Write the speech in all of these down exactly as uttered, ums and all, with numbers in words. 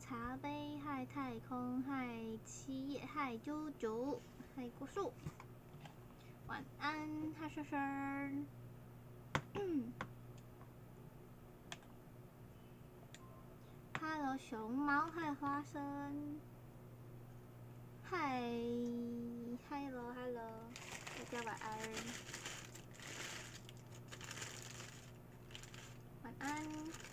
茶杯，嗨太空，嗨七叶，嗨啾啾，嗨果树。晚安，嗨轩轩。Hello 熊猫，嗨花生。嗨 ，Hello Hello， 大家晚安。晚安。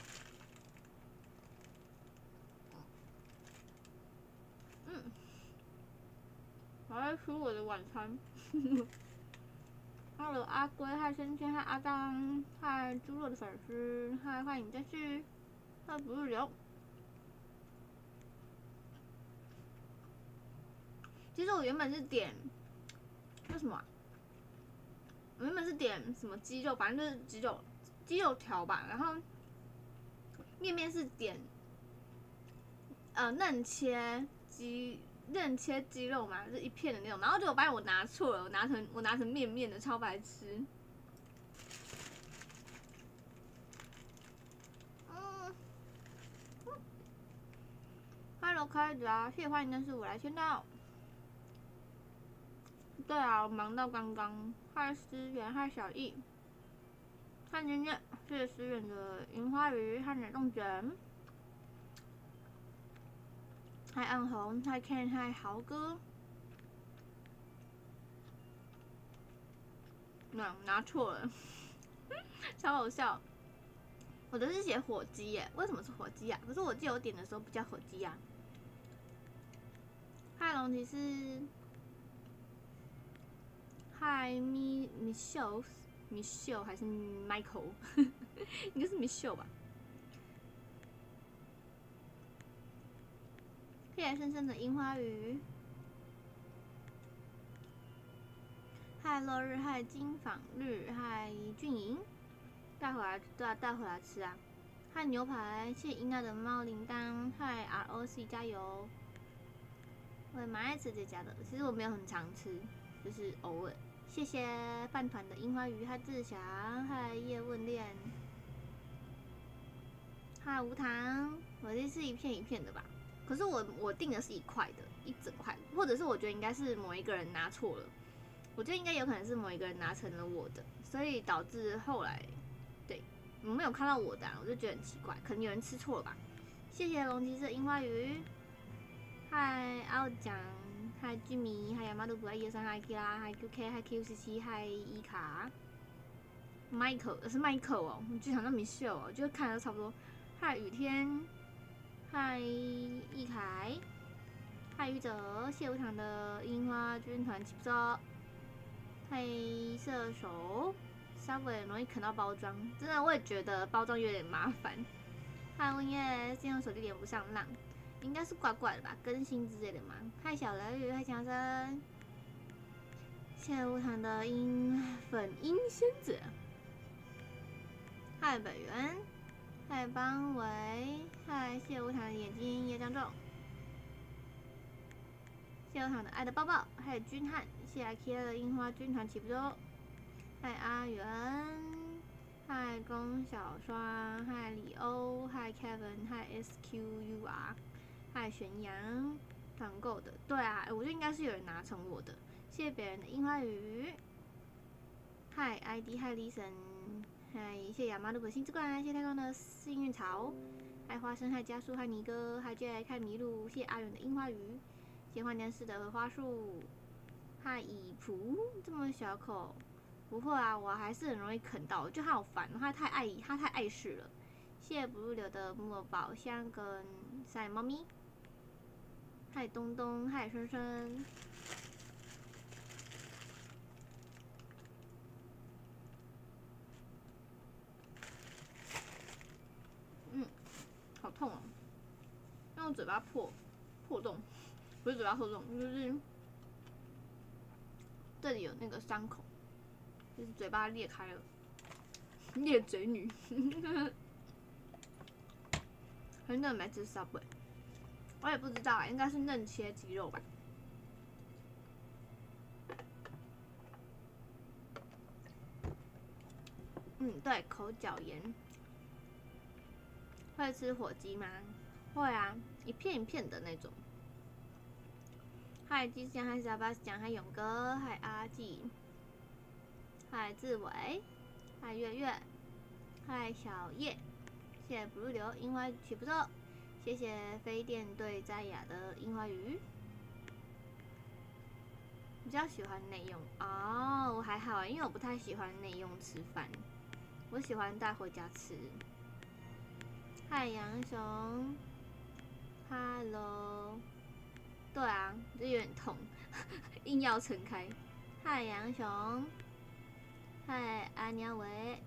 嗯，我在吃我的晚餐。Hello 阿龟，嗨萱萱，嗨阿刚，嗨猪肉的粉丝，嗨欢迎再续，嗨不入流。其实我原本是点那什么、啊，我原本是点什么鸡肉，反正就是鸡肉鸡肉条吧，然后面面是点呃嫩切鸡嫩切鸡肉嘛，就是一片的那种，然后结果发现我拿错了，我拿成我拿成面面的，超白痴。嗯。Hello 开子啊，谢谢欢迎，但是我来签到。对啊，我忙到刚刚。嗨思源，嗨小易，嗨妮妮，谢谢思源的樱花鱼，嗨奶冻卷，嗨暗红，嗨 Ken， 嗨豪哥。那、嗯、拿错了，超好笑。我的是写火鸡耶，为什么是火鸡啊？可是我记得我点的时候不叫火鸡啊。嗨龙骑士，嗨咪 Michelle Michelle 还是 Michael， 应该是 Michelle 吧。谢谢深深的樱花鱼。嗨落日，嗨金纺日，嗨俊莹，带回来对啊，带回来吃啊。嗨牛排，谢谢英爱的猫铃铛，嗨 R O C 加油。我也蛮爱吃这家的，其实我没有很常吃，就是偶尔。谢谢饭团的樱花鱼，嗨志祥，嗨叶问恋，嗨无糖，我这是一片一片的吧？可是我我订的是一块的，一整块，或者是我觉得应该是某一个人拿错了，我觉得应该有可能是某一个人拿成了我的，所以导致后来对我没有看到我的、啊，我就觉得很奇怪，可能有人吃错了吧？谢谢龙骑士樱花鱼，嗨奥奖，嗨居迷，嗨亚马鲁布，嗨一二三，嗨 K 啦，嗨 Q K， 嗨 Q 十七，嗨伊卡 ，Michael 是 Michael 哦，我就想到 Michelle 哦，就看的差不多，嗨雨天。嗨，易凯，嗨宇哲，谢无糖的樱花军团起不走，嗨射手 ，Subway 容易啃到包装，真的我也觉得包装有点麻烦。嗨温叶，现在手机连不上浪，应该是怪怪的吧，更新之类的嘛。嗨小雷雨，嗨强生，谢无糖的樱粉樱仙子，嗨本源。嗨邦维，嗨谢无糖的眼睛叶张重，谢无糖的爱的抱抱，嗨君汉，谢阿 K 的樱花军团起不走，嗨阿元，嗨龚小双，嗨李欧，嗨 Kevin， 嗨 S Q U R， 嗨玄阳，团购的，对啊，我觉得应该是有人拿成我的，谢谢别人的樱花雨，嗨 I D， 嗨 Listen。嗨，谢谢亚麻的本星之冠，谢谢太空的幸运草，嗨花生，嗨加速，嗨尼哥，嗨 J， 看麋鹿，谢谢阿远的樱花鱼，谢谢幻电视的荷花树，嗨以普这么小口，不会啊，我还是很容易啃到，就他好烦，他太爱他太碍事了。谢谢不入流的木偶宝箱跟赛猫咪，嗨东东，嗨深深。嗯，好痛哦！让我嘴巴破破洞，不是嘴巴破洞，就是这里有那个伤口，就是嘴巴裂开了，裂嘴女。很久没吃 Subway， 我也不知道啊，应该是嫩切鸡肉吧。嗯，对，口角炎。会吃火鸡吗？ 会啊，一片一片的那种。嗨，吉祥，嗨，沙巴祥，嗨，勇哥，嗨，阿纪，嗨，志伟，嗨，月月，嗨，小叶，谢谢 blue 流樱花曲不错，谢谢飞电对摘雅的樱花鱼。比较喜欢内用哦，我还好，因为我不太喜欢内用吃饭，我喜欢带回家吃。太阳熊 ，Hello， 对啊，这有点痛，硬要撑开。太阳熊，嗨，阿鸟伟，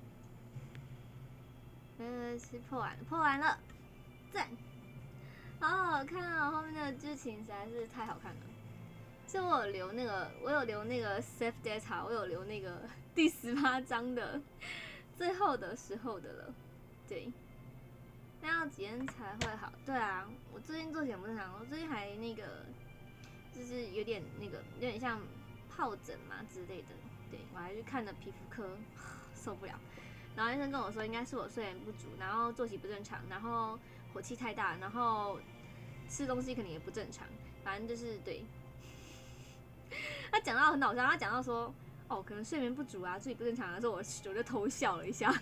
呃，是破完了，破完了，赞，好好看啊、哦！后面那个剧情实在是太好看了。是我有留那个，我有留那个 save data， 我有留那个第十八章的最后的时候的了。对，那要几天才会好？对啊，我最近做起来不正常，我最近还那个，就是有点那个，有点像疱疹嘛之类的。对，我还去看了皮肤科，受不了。然后医生跟我说，应该是我睡眠不足，然后作息不正常，然后火气太大，然后吃东西可能也不正常，反正就是对。他讲到很好笑，他讲到说，哦，可能睡眠不足啊，自己不正常的时候，我我就偷笑了一下，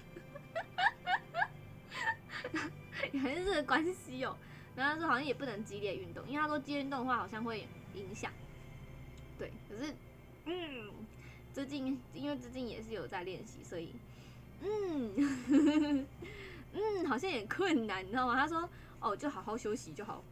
原来是这个关系哦。然后他说好像也不能激烈运动，因为他说激烈运动的话好像会影响。对，可是嗯，最近因为最近也是有在练习，所以嗯嗯，好像也困难，你知道吗？他说哦，就好好休息就好。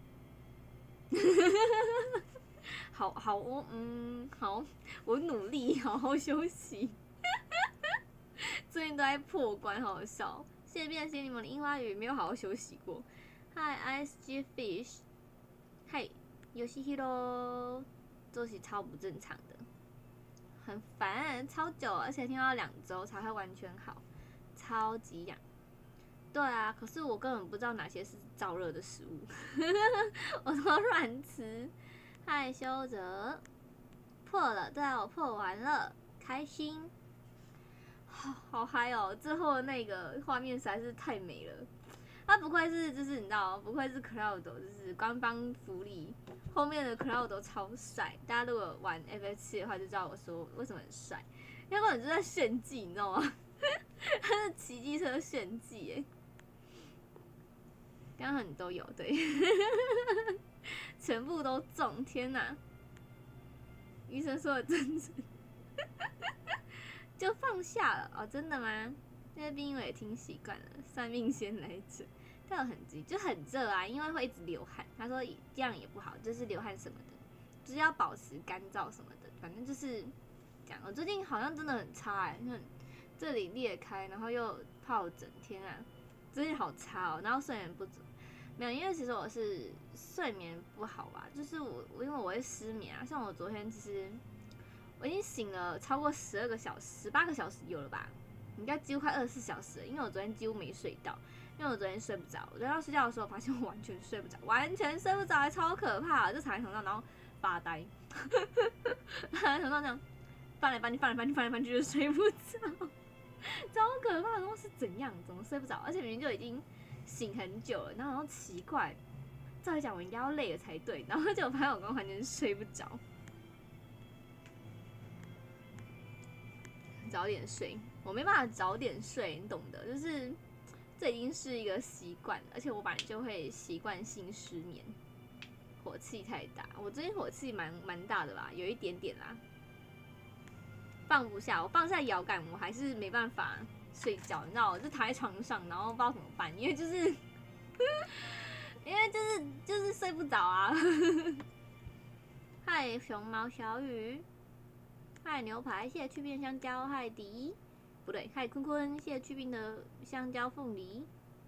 好好，我嗯好，我努力好好休息。最近都在破关，好好笑。谢谢变形你们的樱花雨没有好好休息过。Hi I S G Fish， 嗨，Yoshihiro， 作息超不正常的，很烦，超久，而且听到两周才会完全好，超级痒。对啊，可是我根本不知道哪些是燥热的食物，我都乱吃。害羞着，破了，对啊，我破完了，开心，好好嗨哦！最后的那个画面实在是太美了，它不愧是就是你知道，不愧是 Cloud， 就是官方福利，后面的 Cloud 超帅，大家如果玩 F F 七 的话就知道我说为什么很帅，因为根本就在炫技，你知道吗？他是骑机车炫技耶，刚刚你都有对。全部都中，天哪！医生说的真准，就放下了哦，真的吗？那个病我也听习惯了，算命先来准，但有很急，就很热啊，因为会一直流汗。他说这样也不好，就是流汗什么的，就是要保持干燥什么的，反正就是这样。我最近好像真的很差哎、欸，这里裂开，然后又疱疹，天啊，最近好差哦，然后睡眠不足。没有，因为其实我是睡眠不好吧，就是我我因为我会失眠啊，像我昨天其实我已经醒了超过十二个小时，十八个小时有了吧，应该几乎快二十四小时了，因为我昨天几乎没睡到，因为我昨天睡不着，我昨天要睡觉的时候发现我完全睡不着，完全睡不着，还超可怕，就躺在床上然后发呆，躺在床上这样翻来翻去翻来翻去翻来翻去就睡不着，超可怕，说是怎样，怎么睡不着，而且明明就已经醒很久了，然后然后奇怪，照理讲我应该要累了才对，然后结果发现我刚刚完全睡不着。早点睡，我没办法早点睡，你懂的，就是这已经是一个习惯，而且我本来就会习惯性失眠，火气太大，我最近火气蛮蛮大的吧，有一点点啦，放不下，我放下摇杆，我还是没办法睡觉，你知道，我就躺在床上，然后不知道怎么办，因为就是，因为就是就是睡不着啊。嗨，熊猫小雨。嗨牛排，谢谢去冰香蕉，嗨迪，不对，嗨坤坤，谢谢去冰的香蕉凤梨，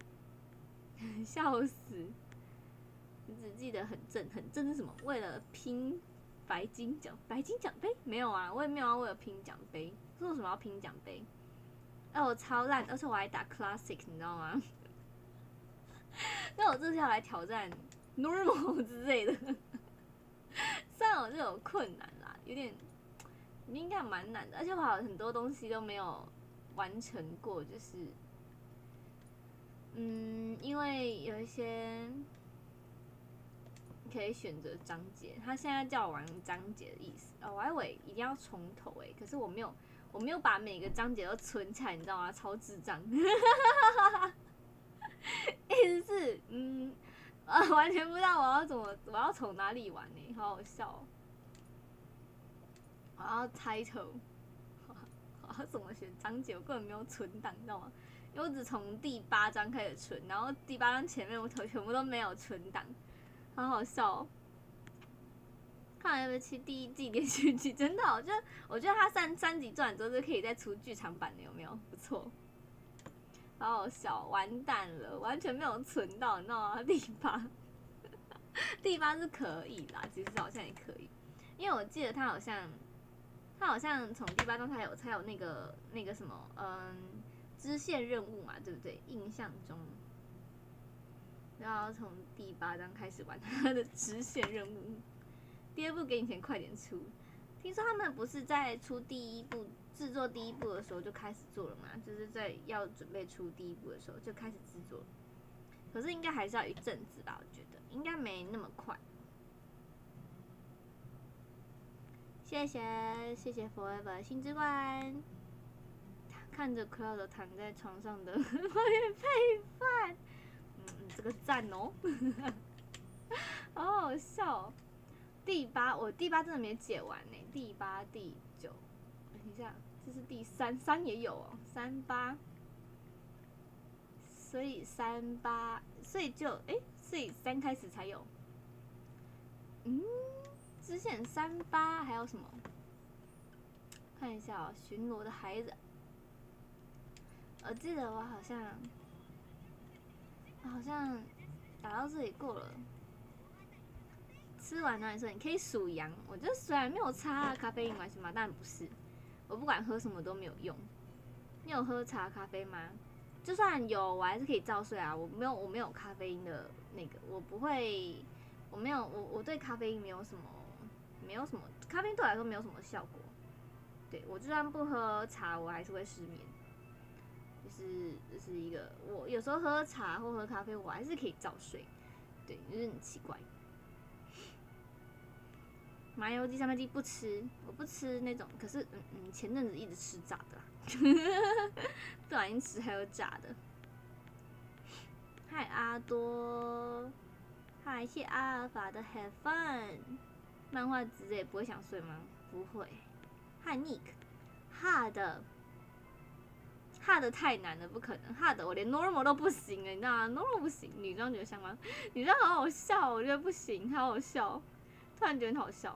笑死！你只记得很正，很正是什么？为了拼白金奖，白金奖杯没有啊，我也没有要为了拼奖杯，为什么要拼奖杯？哎、啊，我超烂，而且我还打 Classic， 你知道吗？那我这次要来挑战 Normal 之类的，虽然我这有困难啦，有点。应该蛮难的，而且我好像很多东西都没有完成过，就是嗯，因为有一些可以选择章节，他现在叫我玩章节的意思哦，我还以为一定要从头哎，可是我没有，我没有把每个章节都存起来，你知道吗？超智障，意思是嗯，啊，完全不知道我要怎么，我要从哪里玩呢？好好笑哦，我要猜头，我要怎么选章节？我根本没有存档，你知道吗？因为我只从第八章开始存，然后第八章前面我全部都没有存档。好好笑哦！看来对不起第一季连续剧，真的，我觉得我觉得它三三集做完之后就可以再出剧场版的，有没有？不错，好好笑，完蛋了，完全没有存到，你知道吗？第八，第八是可以啦，其实好像也可以，因为我记得它好像，它好像从第八章才有才有那个那个什么，嗯，支线任务嘛，对不对？印象中。要从第八章开始玩他的支线任务，第二部给你钱快点出。听说他们不是在出第一部制作第一部的时候就开始做了嘛？就是在要准备出第一部的时候就开始制作，可是应该还是要一阵子吧？我觉得应该没那么快。谢谢谢谢 Forever 星之冠，看着 Cloud 躺在床上的我也配饭。嗯，这个赞哦，好好笑哦。第八，我第八真的没解完呢。第八、第九，等一下，这是第三，三也有哦，三八，所以三八，所以就哎，所以三开始才有。嗯，之前三八还有什么？看一下哦，巡逻的孩子，我记得我好像。好像打到这里过了，吃完了你说你可以数羊，我觉得虽然没有差咖啡因关系嘛，但不是，我不管喝什么都没有用。你有喝茶咖啡吗？就算有，我还是可以照睡啊。我没有，我没有咖啡因的那个，我不会，我没有，我我对咖啡因没有什么，没有什么，咖啡因对我来说没有什么效果。对我就算不喝茶，我还是会失眠。就是就是一个，我有时候喝茶或喝咖啡，我还是可以照睡，对，就是很奇怪。麻油鸡、三杯鸡不吃，我不吃那种，可是嗯嗯，前阵子一直吃炸的啦，不小心吃还有炸的。嗨阿多，嗨谢阿尔法的 Have Fun， 漫画纸也不会想睡吗？不会。嗨 Nick，Hard。hard 太难了，不可能 hard 我连 normal 都不行了，你知道吗 ？normal 不行，女装觉得像吗？女装好好笑，我觉得不行，好好笑，突然觉得很好笑。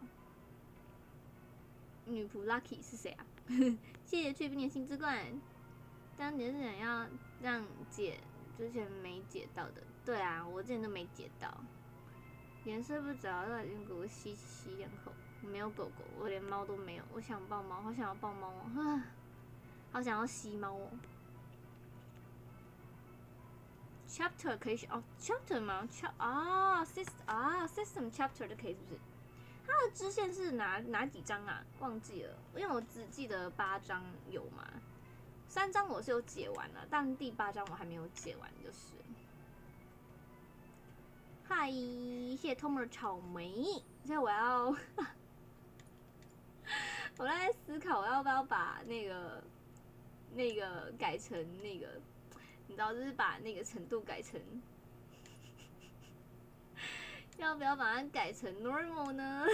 女仆 Lucky 是谁啊？谢谢去冰年星之冠。当年是想要让解之前没解到的，对啊，我之前都没解到。连睡不着，都已经给我吸吸两口。我没有狗狗，我连猫都没有，我想抱猫，好想要抱猫哦。好想要吸猫哦。Chapter 可以选哦 ，Chapter 吗 ？Chap 啊 ，System 啊 ，System Chapter 就可以是不是？它的支线是哪哪几章啊？忘记了，因为我只记得八章有嘛，三章我是有解完了，但第八章我还没有解完就是。嗨，谢谢 Tomer 的草莓，现在我要，我在思考我要不要把那个。那个改成那个，你知道，就是把那个程度改成，要不要把它改成 normal 呢？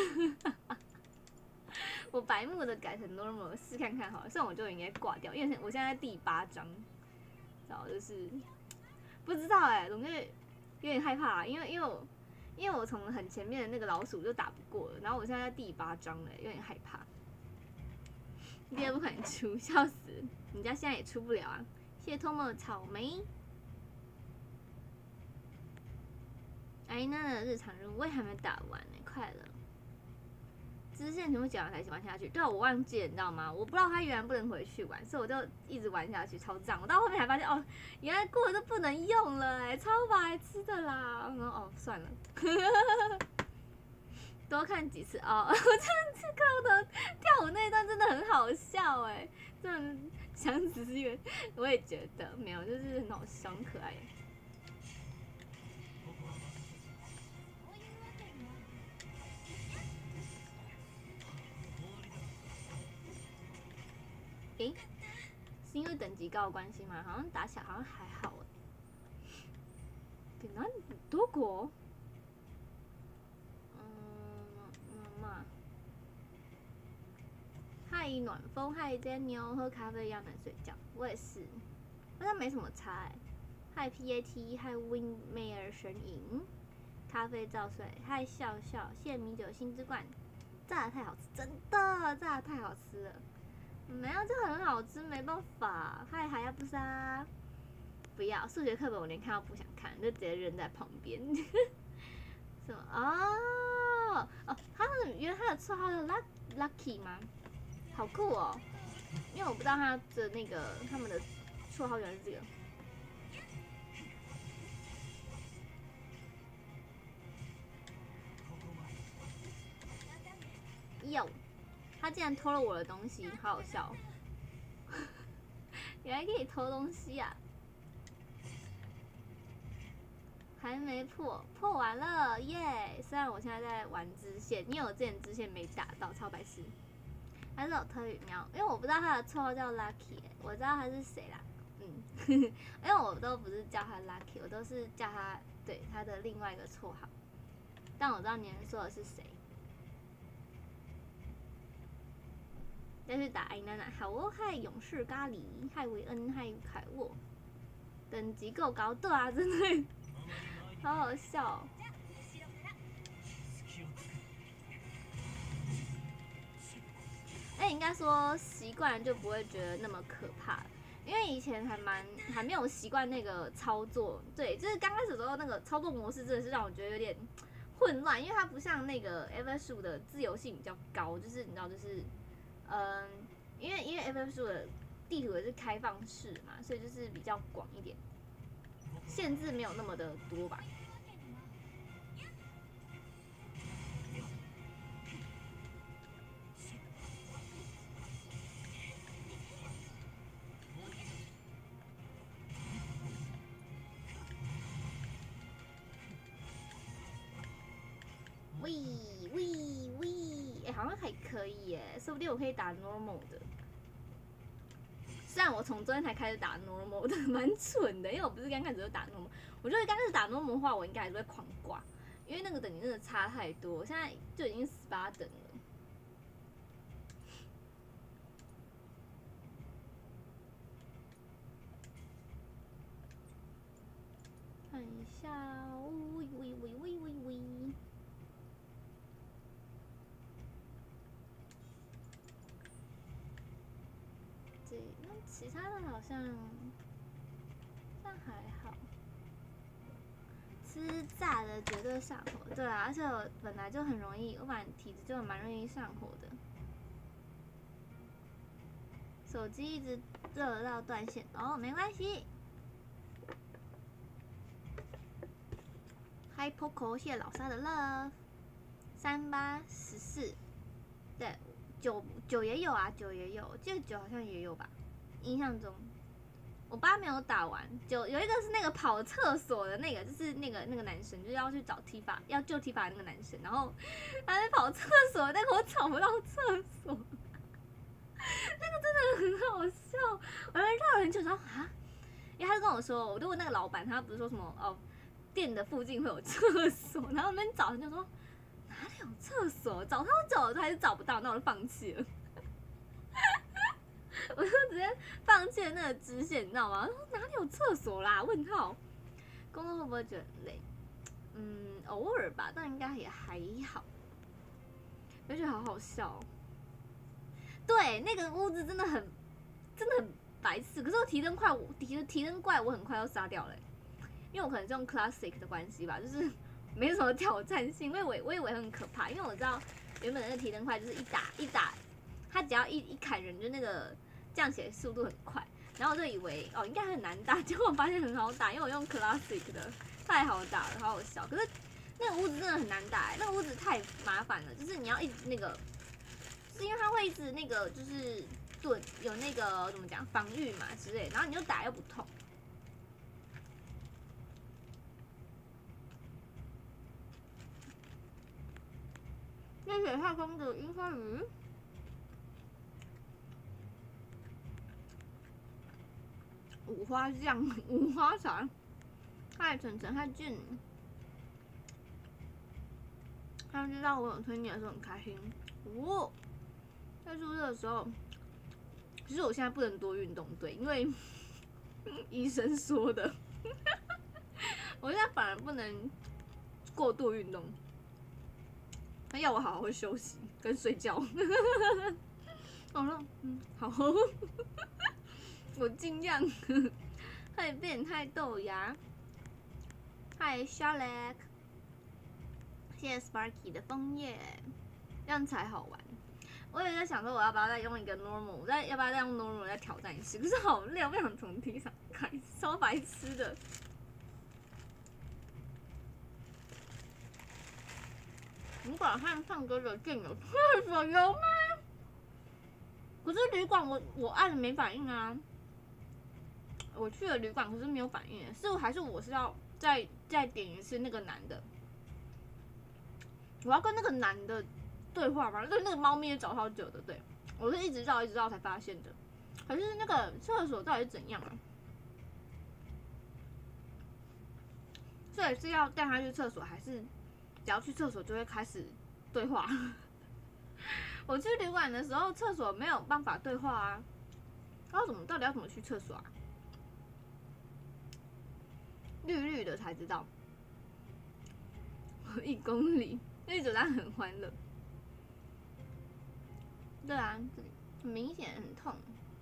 我白目的改成 normal 试看看好了，这样我就应该挂掉，因为我现在在第八章，然后就是不知道哎、欸，总是有点害怕、啊，因为因为我因为我从很前面的那个老鼠就打不过了，然后我现在在第八章了、欸，有点害怕。第二部快点出，笑死！人家现在也出不了啊。谢谢 Tomo 的草莓。艾娜的日常任务我也还没打完呢、欸，快了。支线全部讲完才玩下去。对啊，我忘记了，你知道吗？我不知道他原来不能回去玩，所以我就一直玩下去，超脏。我到后面才发现，哦，原来过了都不能用了、欸，哎，超白痴的啦。然后哦，算了。多看几次哦，我真的是看到跳舞那一段真的很好笑哎，真的想只是因为我也觉得没有，就是很好笑，很可爱。 诶，是因为等级高的关系吗？好像打起来好像还好哎。给哪多国？嗯，妈妈。嗨，暖风，嗨，Daniel，喝咖啡一样能睡觉。我也是，好像没什么差哎。嗨 P A T， 嗨 Windmayer 神隐，咖啡照睡，嗨笑笑，谢米酒新之冠，炸的太好吃，真的炸的太好吃了。没有，这很好吃，没办法。嗨海亚布莎，不要数学课本，我连看都不想看，就直接扔在旁边。什么？哦哦，他们原来他的绰号叫 Lucky 吗？好酷哦！因为我不知道他的那个他们的绰号原来是这个。哟，他竟然偷了我的东西，好好笑！原来可以偷东西啊！还没破，破完了耶！虽然我现在在玩支线，因为我之前支线没打到，超白痴。还是有特语喵，因为我不知道他的绰号叫 Lucky，、欸、我知道他是谁啦。嗯，因为我都不是叫他 Lucky， 我都是叫他对他的另外一个绰号。但我知道你们说的是谁。再去打艾娜娜，好哦，嗨勇士咖喱，嗨维恩，嗨凯沃，等级够高，对啊，真的好好笑、哦。哎、欸，应该说习惯就不会觉得那么可怕了，因为以前还蛮还没有习惯那个操作，对，就是刚开始的时候那个操作模式真的是让我觉得有点混乱，因为它不像那个 F F 十五的自由性比较高，就是你知道就是嗯，因为因为 F F 十五的地图也是开放式嘛，所以就是比较广一点，限制没有那么的多吧。喂喂喂，哎、欸，好像还可以耶，说不定我可以打 normal 的。虽然我从昨天才开始打 normal 的，蛮蠢的，因为我不是刚开始就打 normal， 我觉得刚开始打 normal 的话，我应该还是会狂挂，因为那个等级真的差太多，我现在就已经十八等了。看一下，喂喂喂喂喂喂。对，那其他的好像，但还好。吃炸的绝对上火，对啊，而且我本来就很容易，我本来体质就蛮容易上火的。手机一直热到断线，哦，没关系。嗨 Poco， 谢谢老沙的 love， 三八十四，对，九九也有啊，九也有，这九好像也有吧，印象中。我八没有打完，就有一个是那个跑厕所的那个，就是那个那个男生，就是要去找 Tifa， 要救 Tifa 的那个男生，然后他在跑厕所，但我找不到厕所，那个真的很好笑，我还绕了很久，然后啊，因为他就跟我说，我就问那个老板，他不是说什么哦，店的附近会有厕所，然后我们找就说哪里有厕所，找超久了都还是找不到，那我就放弃了。我就直接放弃了那个支线，你知道吗？哪里有厕所啦？问号。工作会不会觉得很累？嗯，偶尔吧，但应该也还好。而且好好笑、哦。对，那个屋子真的很，真的很白痴。可是我提灯怪，我提提灯怪，我很快就杀掉了、欸，因为我可能是用 classic 的关系吧，就是没什么挑战性。因为我我以为很可怕，因为我知道原本那个提灯怪就是一打一打，他只要一一砍人，就那个降血速度很快。然后我就以为哦应该很难打，结果我发现很好打，因为我用 classic 的，太好打了，好好笑。可是那个屋子真的很难打、欸，那个屋子太麻烦了，就是你要一直那个，是因为它会一直那个就是盾有那个怎么讲防御嘛之类，然后你就打又不痛。谢谢太空的樱花鱼。 五花酱、五花茶。嗨，晨晨，嗨俊，他们知道我有推你的时候很开心。哦，在宿舍的时候，其实我现在不能多运动，对，因为医生说的，我现在反而不能过度运动，他要我好好休息跟睡觉。我说，嗯，好，我尽量。嗨，变态豆芽。嗨 ，Charlotte， 谢谢 Sparky 的枫叶，这样才好玩。我也在想说，我要不要再用一个 normal， 我再要不要再用 normal 再挑战一次？可是好累，我不想从地上开始，超白痴的。旅馆和唱歌的键有厕所有吗？可是旅馆我我按了没反应啊。我去了旅馆，可是没有反应，是还是我是要再再点一次那个男的？我要跟那个男的对话吗？对，那个猫咪也找好久的，对我是一直绕一直绕才发现的。可是那个厕所到底是怎样啊？所以是要带他去厕所，还是只要去厕所就会开始对话？我去旅馆的时候，厕所没有办法对话啊。要怎么到底要怎么去厕所啊？绿绿的才知道，一公里，因为走它很欢乐。对啊，很明显很痛。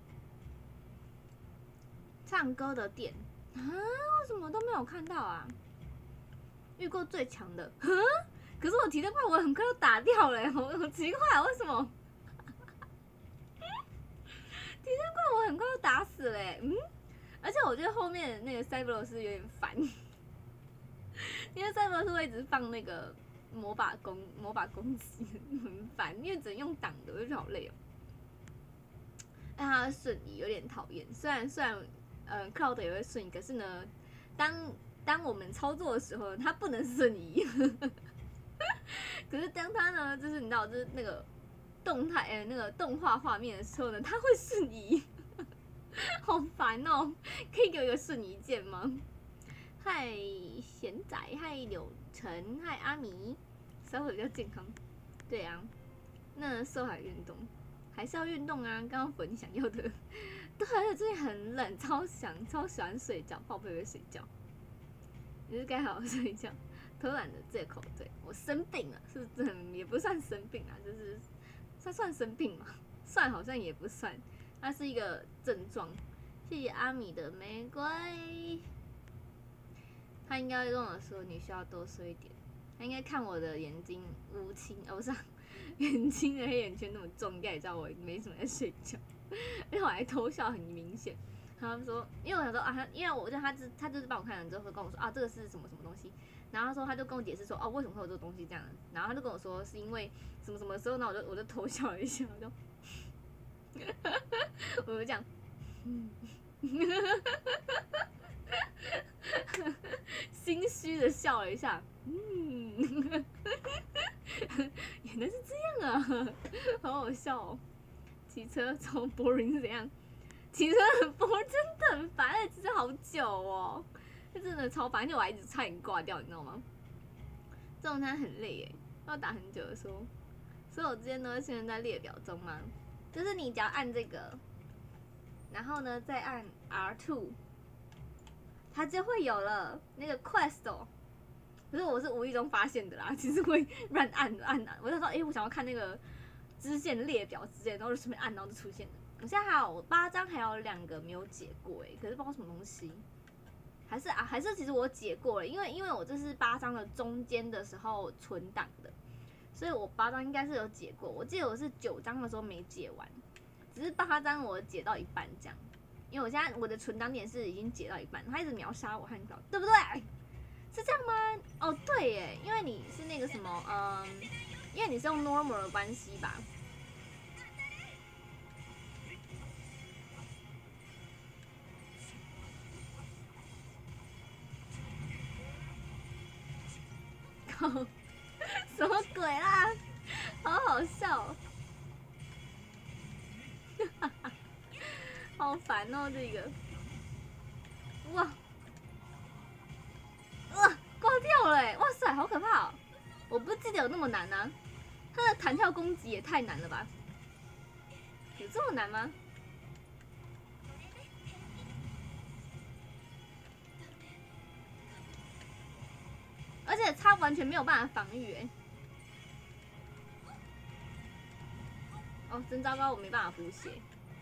唱歌的店啊，为什么都没有看到啊？遇过最强的，啊？可是我提灯泡我很快就打掉了，欸，好好奇怪，啊，为什么？提灯泡我很快就打死了，欸，嗯。而且我觉得后面那个 Cyber 是有点烦，因为 Cyber 是会一直放那个魔法攻魔法攻击，很烦，因为只能用挡的，我就觉得好累哦。但它瞬移有点讨厌，虽然虽然呃 Cloud 也会瞬移，可是呢，当当我们操作的时候，它不能瞬移。可是当它呢，就是你知道，就是那个动态呃那个动画画面的时候呢，它会瞬移。好烦哦！可以给我一个瞬移键吗？嗨，贤仔，嗨，柳晨，嗨，阿弥，稍微比较健康。对啊，那瘦还运动，还是要运动啊！刚刚粉想要的，对，而且最近很冷，超想超喜欢睡觉，泡贝贝睡觉，也是该好好睡觉。偷懒的借口，对我生病了，是不是？也不算生病啊，就是算算生病嘛，算好像也不算。它是一个症状。谢谢阿米的玫瑰。他应该跟我说你需要多睡一点。他应该看我的眼睛乌青，哦不是、啊，眼睛的黑眼圈那么重，应该也知道我没什么在睡觉。因为我还偷笑很明显。他们说，因为我想说啊，因为我就他他他就是帮我看了之后跟我说啊，这个是什么什么东西。然后他说他就跟我解释说哦，为什么会有这个东西这样。然后他就跟我说是因为什么什么时候呢？我就我就偷笑了一下，我就。我就这样，心虚的笑了一下，嗯，原来是这样啊，好好笑哦。骑车超 boring 是怎样？骑车很 boring，真的很烦，而且骑车好久哦，这真的超烦，而且我还一直差点挂掉，你知道吗？这种餐很累耶，要打很久的时候，所以我之前都现在在列表中嘛。就是你只要按这个，然后呢再按 R 二， 它就会有了那个 quest 哦。可是我是无意中发现的啦，其实会乱按按按。我就说，哎、欸，我想要看那个支线列表之类，然后就顺便按，然后就出现了。我现在还有八张，还有两个没有解过哎，可是不知道什么东西。还是啊，还是其实我解过了，因为因为我这是八张的中间的时候存档的。所以我八张应该是有解过，我记得我是九张的时候没解完，只是八张我解到一半这样。因为我现在我的存档点是已经解到一半，他一直秒杀我，看到对不对？是这样吗？哦，对耶，因为你是那个什么，嗯，因为你是用 normal 的关系吧。靠！什么鬼啦？好好笑，好烦哦，这个。 哇，哇，挂掉了哎！哇塞，好可怕哦！我不记得有那么难啊，他的弹跳攻击也太难了吧？有这么难吗？而且他完全没有办法防御哎！哦，真糟糕，我没办法补血。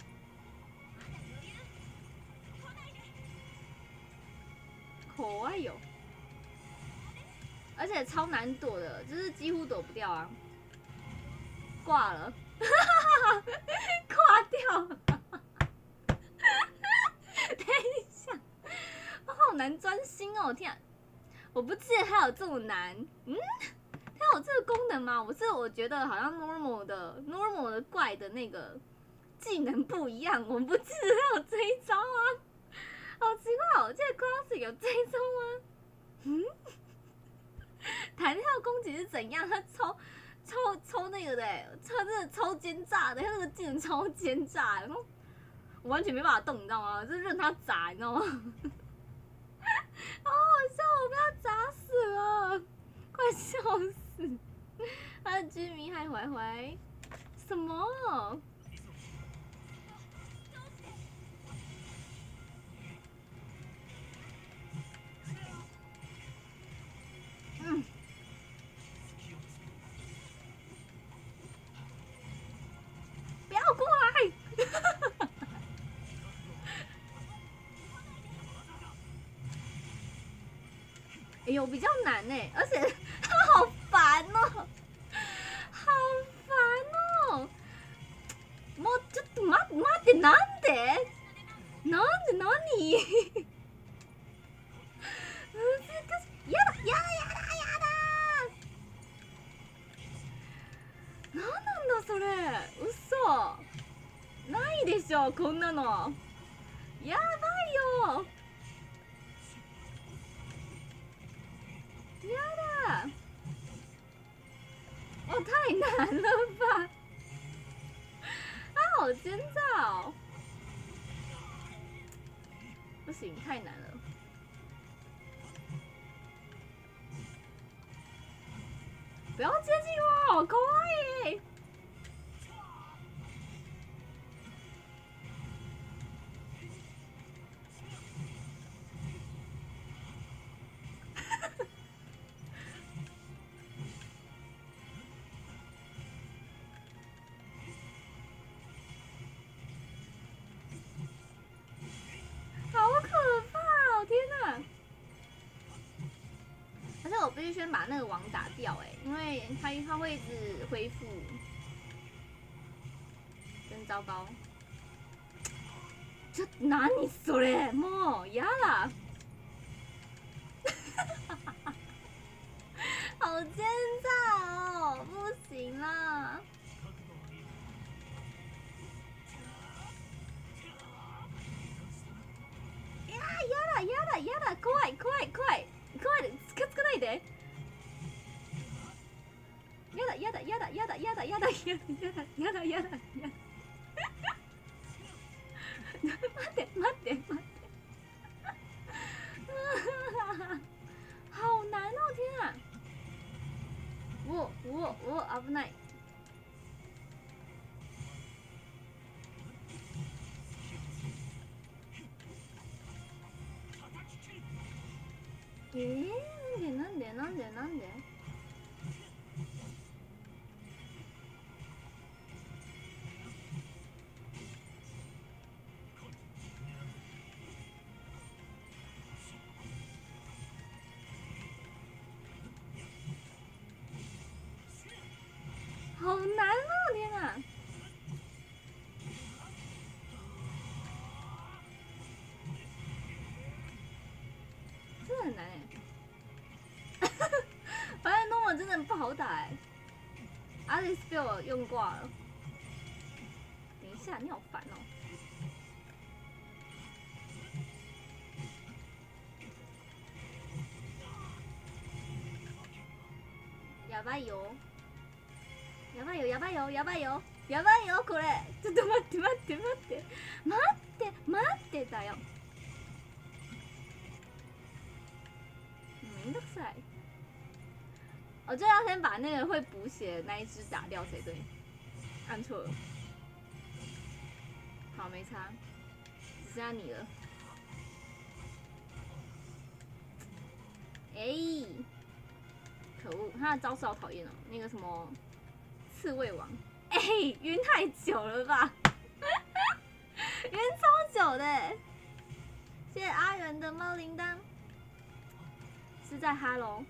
可爱哟！而且超难躲的，就是几乎躲不掉啊！挂了，挂掉了！等一下，我好难专心哦！天啊，我不记得它有这么难。嗯，它有这个功能吗？我是我觉得好像 normal 的 normal 的怪的那个技能不一样，我不记得它有这一招啊！好奇怪哦，这个 Classic 有这一招吗？嗯？弹跳攻击是怎样？他超超超那个的、欸，他真的超奸诈的，他那个技能超奸诈的，然后我完全没办法动，你知道吗？就任他砸，你知道吗？好好笑，我被他砸死了，快笑死！他的居民还怀怀什么？嗯。不要过来！哎呦，比较难呢，而且他好烦哦，好烦哦！もうちょっと待待って、なんで？なんで何？難しい。やだやだやだやだ！なんなんだそれ？嘘。ないでしょこんなの。やばいよ。呀啦！哦，太难了吧！他好奸诈哦！不行，太难了。不要接近我，可愛い。我必须先把那个网打掉哎、欸，因为它它会一直恢复，真糟糕！ちょっと何それ？もうやだ！好奸诈哦，不行啦！いややだやだやだ怖い怖い怖い怖い近づかないで！やだやだやだやだやだやだやだやだやだやだ待って待って待って好难哦天啊！我我我危ない！えー、なんでなんでなんでなんで？好难哦天啊！真的很难哎。反正 Norma 真的不好打哎、欸、，Alice 被我用挂了。等一下，你好烦哦、喔！やばいよ。やばいよやばいよやばいよやばいよこれ。ちょっと待って待って待って待って待ってだよ。 めんどくさい。我就要先把那个会补血的那一只打掉才对。按错了。好，没差，只剩下你了。哎、欸，可恶，他的招式好讨厌哦。那个什么刺猬王，哎、欸，晕太久了吧？晕超久的。谢谢阿元的猫铃铛，是在哈喽。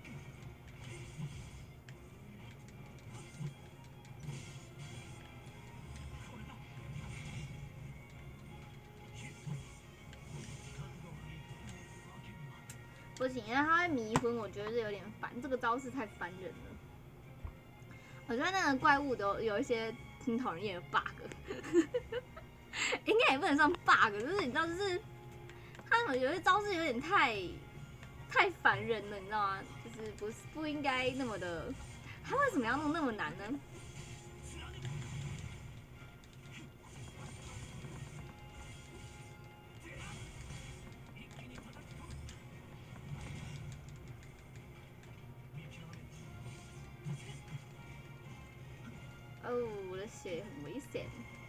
不行，因为他会迷昏，我觉得有点烦。这个招式太烦人了。我觉得那个怪物都有一些挺讨人厌的 bug， 应该也不能算 bug， 就是你知道，就是他们有些招式有点太太烦人了，你知道吗？就是不是不应该那么的，他为什么要弄那么难呢？哦，我的血很危险。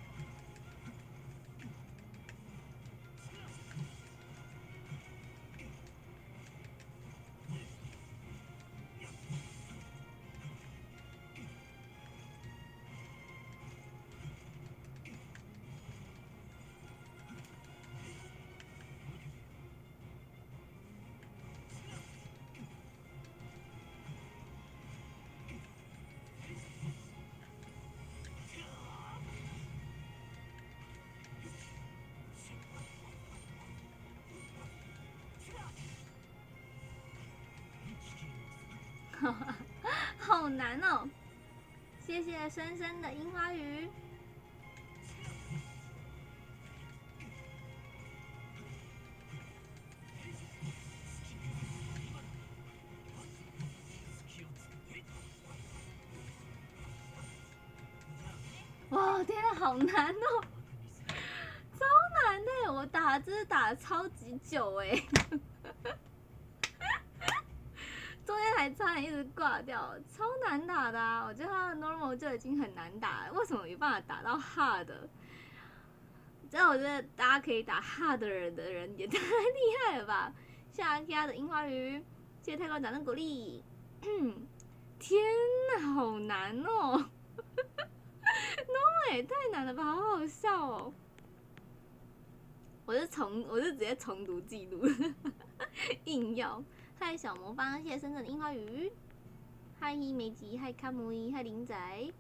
好难哦！谢谢深深的樱花鱼。哇，天啊，好难哦！超难的，我打真的打了超级久哎。中间还差点一直挂掉，超难打的啊！我觉得他的 normal 就已经很难打了，为什么有办法打到 hard？ 这样我觉得大家可以打 hard 的人的人也太厉害了吧！谢谢阿 K 的樱花鱼，谢谢太官长的鼓励。天哪，好难哦 ！normal 也太难了吧，好好笑哦！我是重，我是直接重读记录，硬要。嗨，小魔方，谢谢深圳的樱花鱼。嗨，伊美吉，嗨，卡姆伊，嗨，林仔，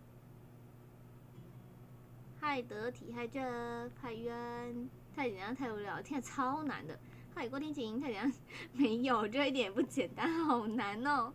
嗨，得体，嗨，这，嗨，渊，太简单，太无聊，天超难的。嗨，郭天晴，太简单，没有，就一点也不简单，好难哦。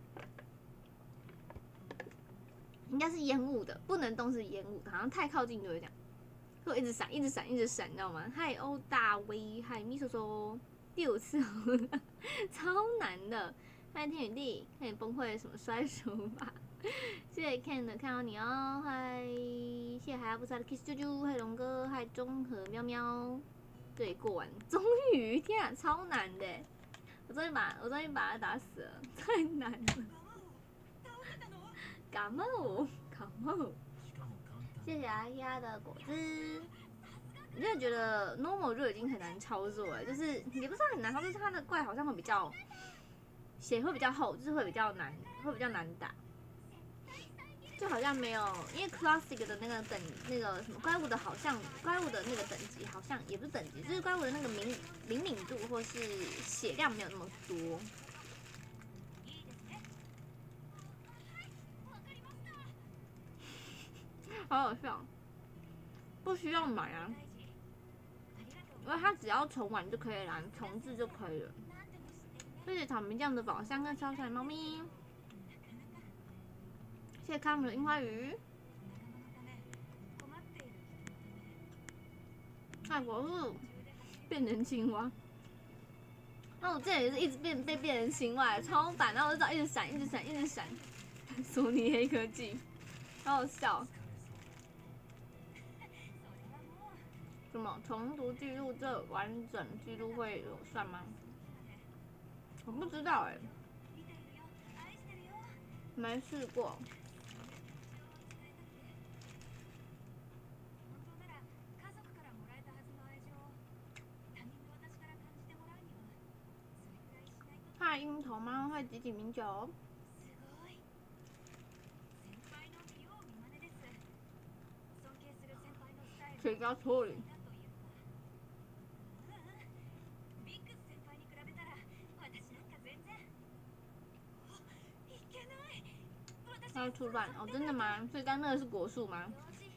应该是烟雾的，不能动是烟雾的，好像太靠近就会这样，会一直闪，一直闪，一直闪，你知道吗？嗨，欧大威，嗨，咪叔叔。第五次超难的，嗨天与地，看你崩溃什么摔手吧。谢谢 Ken 的看到你哦，嗨，谢谢海亚布萨的 Kiss 啾啾，嗨龙哥，嗨综合喵喵，对，过完，终于，天啊，超难的，我终于把我终于把他打死了，太难了。感冒，感冒，谢谢阿亚的果汁。我真的觉得 normal 就已经很难操作了，就是也不是很难操作，就是它的怪好像会比较血会比较厚，就是会比较难，会比较难打，就好像没有，因为 classic 的那个等那个什么怪物的，好像怪物的那个等级好像也不是等级，就是怪物的那个灵灵敏度或是血量没有那么多。好好笑，不需要买啊。因为它只要重玩就可以了，重置就可以了。谢谢草莓酱的宝箱跟小小猫咪，谢谢康姆的樱花鱼。泰国是变成青蛙，那我之前也是一直变被变成青蛙，超烦，然后我就知道一直闪，一直闪，一直闪。索尼黑科技，好好笑。什么重读记录这完整记录会有算吗？我不知道哎、欸。 没试过。嗨，樱桃吗？欢迎几几名酒。谁家错了？他要出版哦？真的吗？所以刚刚那个是果树吗？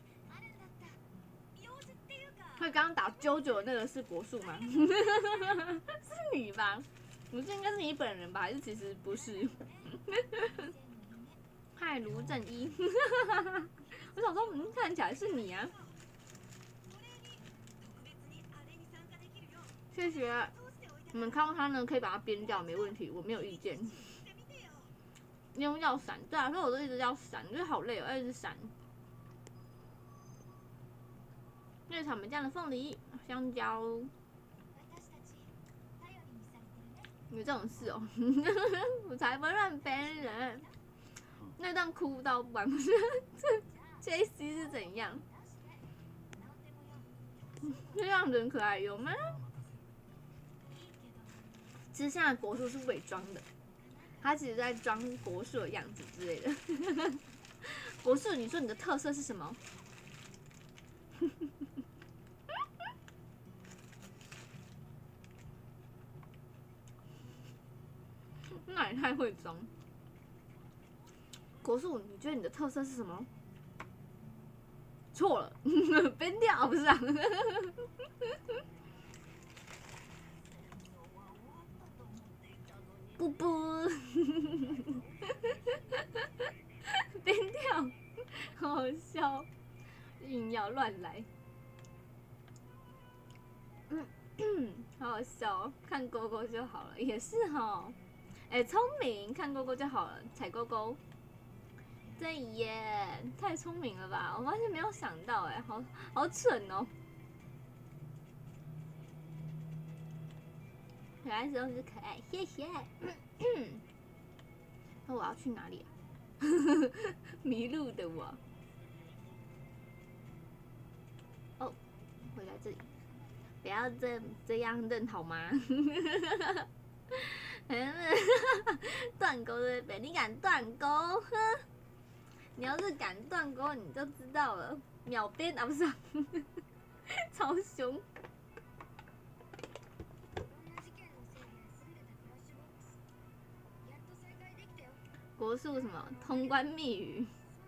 所以刚刚打啾啾的那个是果树吗？是你吧？我这应该是你本人吧？还是其实不是？嗨，卢正一，我想说，嗯，看起来是你啊。谢谢。你们看到它呢，可以把它编掉，没问题，我没有意见。你用药闪，对啊，所以我都一直要闪，因为好累哦，要一直闪。那草莓酱的凤梨、香蕉，有这种事哦？我才不乱编人。那段哭到不管不是，J C 是怎样？这样人可爱有吗？其实现在国术是伪装的，他其实在装国术的样子之类的。国术，你说你的特色是什么？那也太会装。国术，你觉得你的特色是什么？错了，编掉不是啊。不不，编掉，好好笑，硬要乱来。嗯嗯，好好笑哦，看勾勾就好了，也是哈。哎、欸，聪明，看勾勾就好了，踩勾勾。对耶，太聪明了吧！我完全没有想到，哎，好好蠢哦。可爱时候是可爱，谢谢。那我要去哪里啊？迷路的我。哦，回来这里，不要这这样认好吗？断钩对不对？你敢断钩？哼！你要是敢断钩，你就知道了。秒编啊，不是、啊，超凶。国术什么通关密语？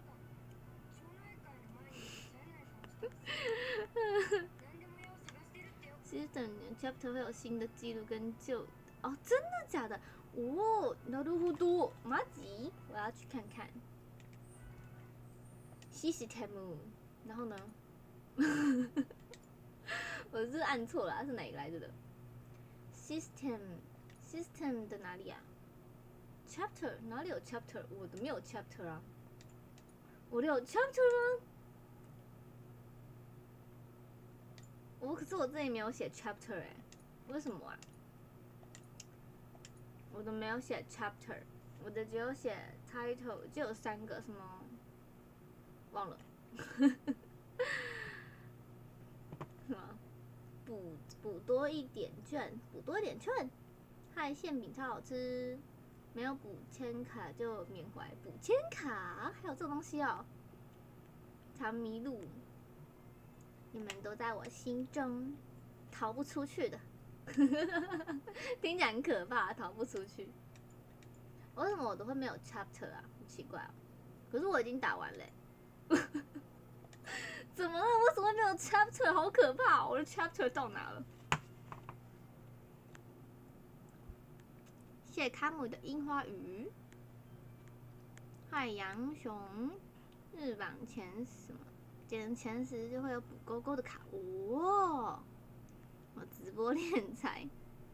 其实等年 chapter 会有新的记录跟旧哦，真的假的？哦，なるほど，マジ？我要去看看。system， 然后呢？我是按错了，是哪个来着的 ？system system 的哪里啊 ？chapter 哪里有 chapter？ 我的没有 chapter 啊。我的有 chapter 吗？我可是我这里没有写 chapter 哎、欸，为什么啊？我都没有写 chapter， 我的只有写 title， 就有三个，什么忘了？什么补补多一点券，补多一点券，嗨，馅饼超好吃，没有补千卡就缅怀补千卡，还有这种东西哦，常迷路。你们都在我心中，逃不出去的。听起来很可怕，逃不出去。为什么我都会没有 chapter 啊？很奇怪哦。可是我已经打完嘞、欸。怎么了？为什么没有 chapter？ 好可怕、哦！我的 chapter 到哪了？谢谢卡姆的樱花雨。海洋熊，日榜前什么？前前十就会有补勾勾的卡哦。我直播练财，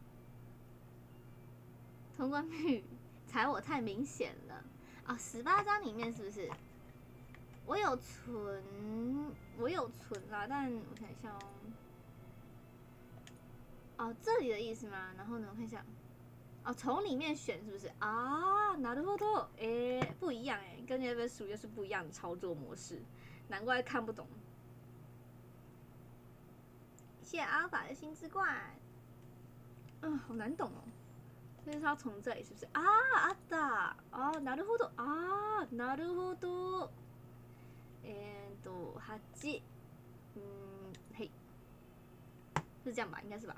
通关密语踩我太明显了啊！十八张里面是不是？我有存，我有存啦，但我看一下哦。哦，这里的意思吗？然后呢，我看一下。 哦，从里面选是不是啊？なるほど，哎，不一样哎，跟那本书又是不一样的操作模式，难怪看不懂。谢谢阿尔法的新之冠，嗯，好难懂哦。所以是要从这里是不是啊？あった。あ、なるほど。あ、なるほど。えっと八，嗯，嘿，是这样吧？应该是吧？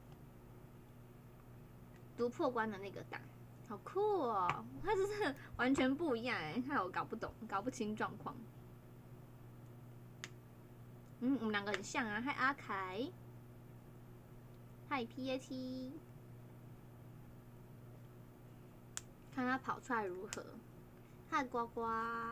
读破关的那个档，好酷哦！它真是完全不一样哎，害我搞不懂，搞不清状况。嗯，我们两个很像啊。嗨，阿凯，嗨 P A T， 看他跑出来如何？嗨，呱呱，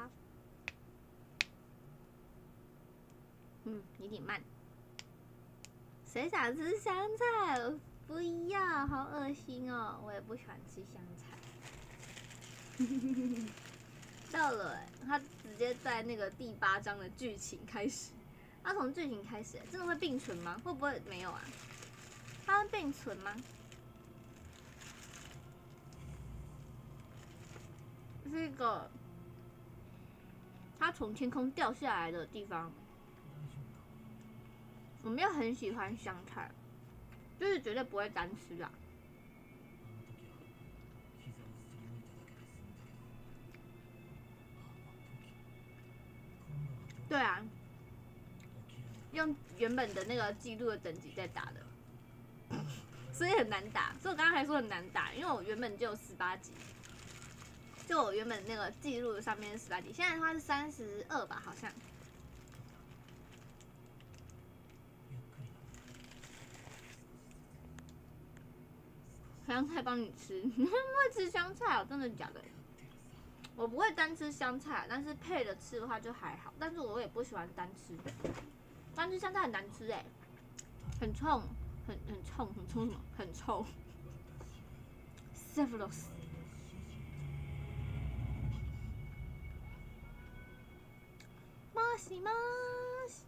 嗯，有点慢。谁想吃香菜？不要，好恶心哦！我也不喜欢吃香菜。到了，他直接在那个第八章的剧情开始。他从剧情开始，真的会并存吗？会不会没有啊？他会并存吗？是一个他从天空掉下来的地方。我没有很喜欢香菜，就是绝对不会单吃啊。对啊，用原本的那个记录的等级在打的，所以很难打。所以我刚刚还说很难打，因为我原本就有十八级，就我原本那个记录上面是十八级，现在的话是三十二吧，好像。香菜帮你吃，你会不会吃香菜哦？真的假的？我不会单吃香菜，但是配着吃的话就还好。但是我也不喜欢单吃，单吃香菜很难吃哎，很冲，很很冲，很冲什么？很臭。Sephiroth。マシマシ。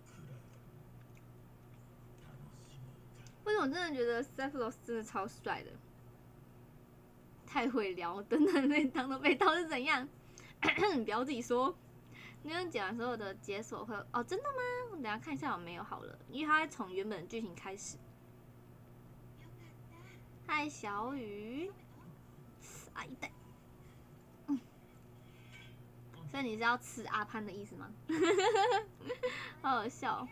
为什么我真的觉得 Sephiroth 真的超帅的？太会聊，等等那当的被盗是怎样？你不要自己说。那天解完所有的解锁会哦，真的吗？我等一下看一下有没有好了，因为它从原本的剧情开始。嗨，小雨，啊一代，嗯，所以你是要吃阿潘的意思吗？好好笑。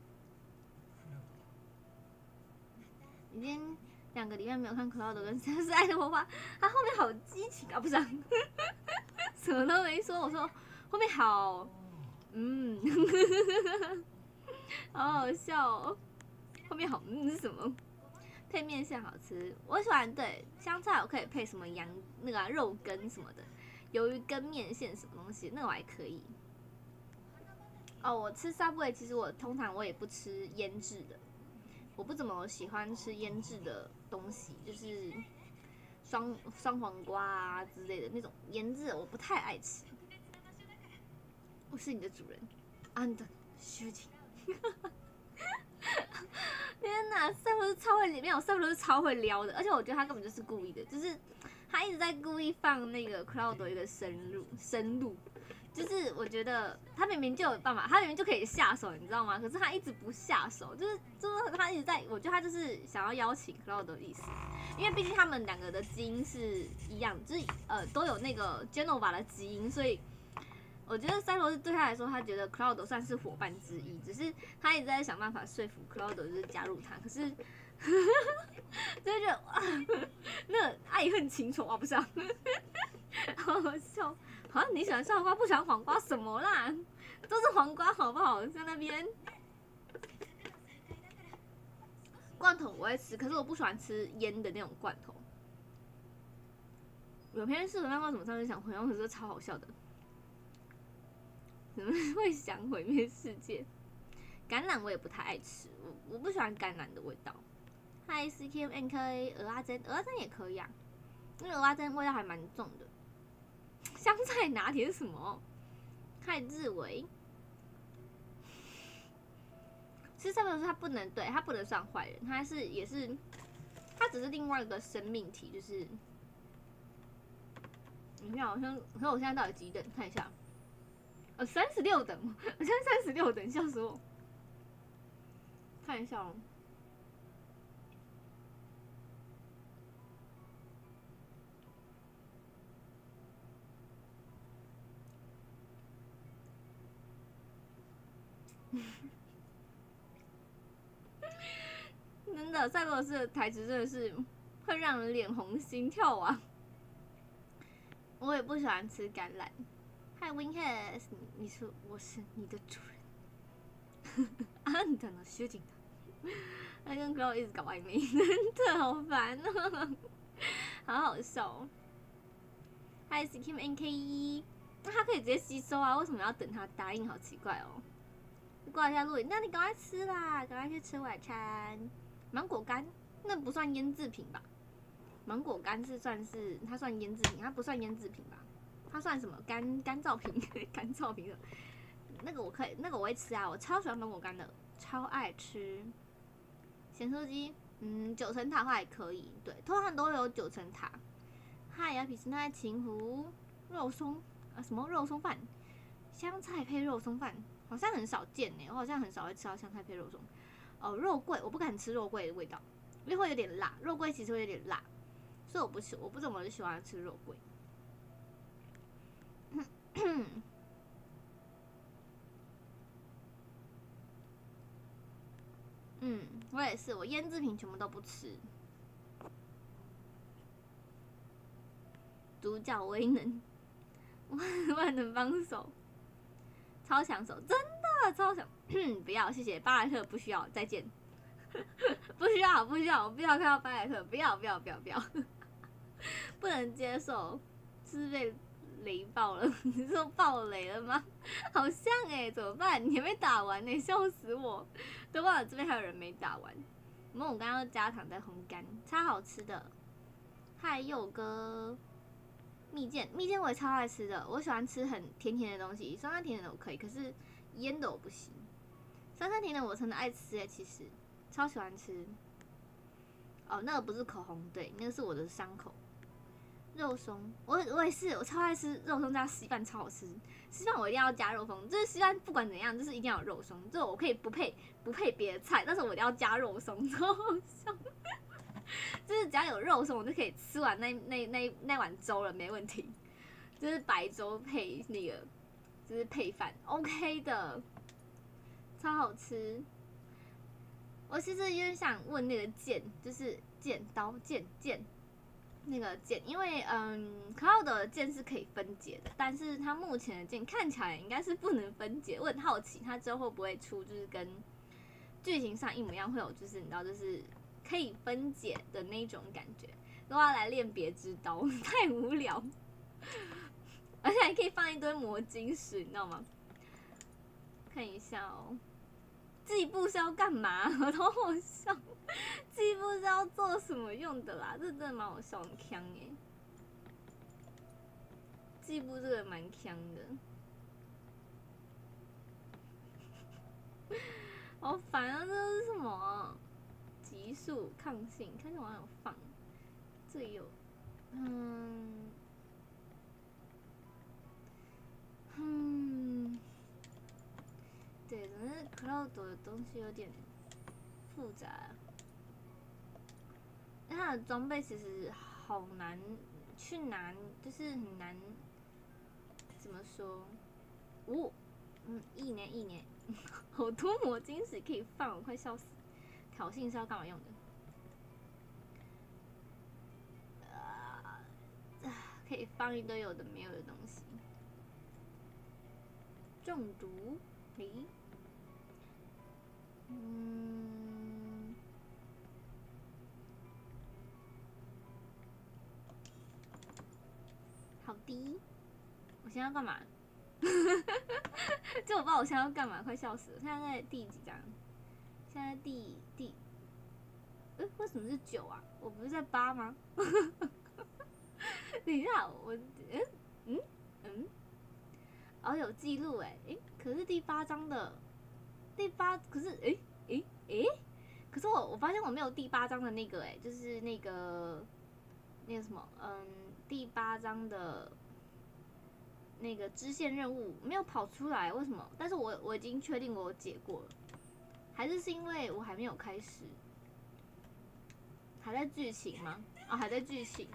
已经两个礼拜没有看 Cloud 跟三十爱的魔法，他后面好激情啊，不是、啊，什么都没说，我说后面好，嗯，好好笑哦，后面好嗯是什么？配面线好吃，我喜欢对香菜我可以配什么羊那个、啊、肉羹什么的，鱿鱼羹面线什么东西，那个我还可以。哦，我吃 Subway 其实我通常我也不吃腌制的。我不怎么喜欢吃腌制的东西，就是双双黄瓜啊之类的那种腌制，我不太爱吃。我是你的主人，安的修情。天哪，赛博是超会，没有赛博是超会撩的，而且我觉得他根本就是故意的，就是他一直在故意放那个 Cloud 一个深入深入。就是我觉得他明明就有办法，他明明就可以下手，你知道吗？可是他一直不下手，就是就是他一直在，我觉得他就是想要邀请 Cloud 的意思，因为毕竟他们两个的基因是一样，就是呃都有那个 Genova 的基因，所以我觉得三罗是对他来说，他觉得 Cloud 算是伙伴之一，只是他一直在想办法说服 Cloud 就是加入他，可是就觉得哇，那个爱恨情仇啊，不是啊，好好笑。啊，你喜欢烧花不喜欢黄瓜什么啦？都是黄瓜好不好？在那边罐头我会吃，可是我不喜欢吃腌的那种罐头。有篇视频漫画怎么上面想毁灭世界超好笑的，怎么会想毁灭世界？橄榄我也不太爱吃，我我不喜欢橄榄的味道。嗨 C K M N K 鹅阿珍，鹅阿珍也可以啊，因为鹅阿珍味道还蛮重的。香菜拿铁是什么？太日维。其实这个是他不能对他不能算坏人，他是也是它只是另外一个生命体，就是你看，好像，可是我现在到底几等？看一下，呃，三十六等，我现在三十六等，笑死我！看一下哦。真的，赛博士的台词真的是会让人脸红心跳啊！我也不喜欢吃橄榄。Hi Winhead，你说我是你的主人。あんたの主人だ。他跟 Crow 一直搞暧昧，真的好烦哦，好好笑哦。Hi C Kim N K 一，那他可以直接吸收啊，为什么要等他答应？好奇怪哦。挂一下录影，那你赶快吃啦，赶快去吃晚餐。芒果干那不算腌制品吧？芒果干是算是它算腌制品，它不算腌制品吧？它算什么干干燥品？干燥品的那个我可以，那个我会吃啊，我超喜欢芒果干的，超爱吃。咸酥鸡，嗯，九层塔的话也可以，对，通常都会有九层塔。嗨，雅痞斯奈秦湖肉松啊，什么肉松饭？香菜配肉松饭，好像很少见呢，我好像很少会吃到香菜配肉松。哦，肉桂我不敢吃肉桂的味道，因为会有点辣，肉桂其实会有点辣，所以我不喜我不怎么喜欢吃肉桂。嗯，我也是，我腌制品全部都不吃。独角威能，万能帮手，超抢手，真的超想。不要，谢谢巴莱特，不需要，再见。不需要，不需要，我不要看到巴莱特，不要，不要，不要，不要，不能接受，是被雷爆了？你说爆雷了吗？好像哎、欸，怎么办？你还没打完呢、欸，笑死我！都忘了这边还有人没打完。我们我刚刚加糖在烘干，超好吃的。嗨，佑哥，蜜饯，蜜饯我也超爱吃的，我喜欢吃很甜甜的东西，酸酸甜甜的我可以，可是腌的我不行。酸酸甜的我真的爱吃哎、欸，其实超喜欢吃。哦，那个不是口红，对，那个是我的伤口。肉松，我我也是，我超爱吃肉松加稀饭，超好吃。稀饭我一定要加肉松，就是稀饭不管怎样，就是一定要有肉松。就我可以不配不配别的菜，但是我一定要加肉松，超好笑。就是只要有肉松，我就可以吃完那那那那碗粥了，没问题。就是白粥配那个，就是配饭 ，OK 的，超好吃。我其实有点想问那个剑，就是剑刀剑剑。那个剑，因为嗯 ，Cloud 的剑是可以分解的，但是它目前的剑看起来应该是不能分解。我很好奇，它之后会不会出就是跟剧情上一模一样，会有就是你知道就是可以分解的那种感觉。如果要来练别之刀，太无聊，而且还可以放一堆魔晶石，你知道吗？看一下哦。季布是要干嘛？我好好笑。季布是要做什么用的啦？这真的蛮好笑，很强哎。季布这个蛮强的，好烦啊！这是什么？急速抗性，看见网友放，这里有，嗯，嗯。对，可是 Cloud 的东西有点复杂，因为它的装备其实好难去拿，就是很难怎么说？哦，嗯，一年一年，好多魔晶石可以放，我快笑死！挑衅是要干嘛用的？呃，可以放一堆有的没有的东西。中毒？诶？嗯，好的。我现在要干嘛？就我不知道我现在要干嘛，快笑死了！现在在第几章？现在第第……呃，为什么是九啊？我不是在八吗？等一下，我嗯嗯嗯，哦，有记录哎哎，可是第八章的第八，可是哎哎哎， 可是我我发现我没有第八章的那个哎、欸，就是那个那个什么，嗯，第八章的那个支线任务没有跑出来，为什么？但是我我已经确定我解过了，还是是因为我还没有开始，还在剧情吗？哦，还在剧情。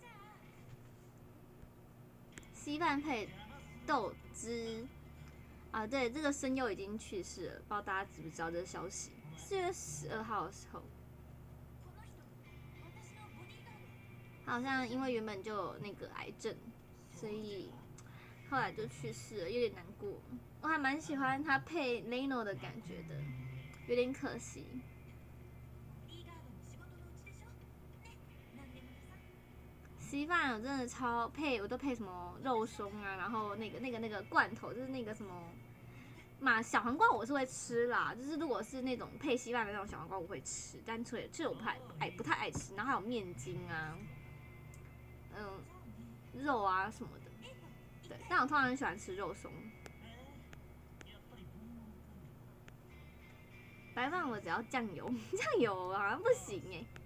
稀饭配豆汁啊，对，这个声优已经去世了，不知道大家知不知道这个消息？四月十二号的时候，他好像因为原本就有那个癌症，所以后来就去世了，有点难过。我还蛮喜欢他配 Leno 的感觉的，有点可惜。稀饭我真的超配，我都配什么肉松啊，然后那个那个那个罐头，就是那个什么嘛小黄瓜，我是会吃啦。就是如果是那种配稀饭的那种小黄瓜，我会吃，但这这我不太爱不太爱吃。然后还有面筋啊，嗯，肉啊什么的。对，但我通常很喜欢吃肉松。白饭我只要酱油，酱油好像不行哎、欸。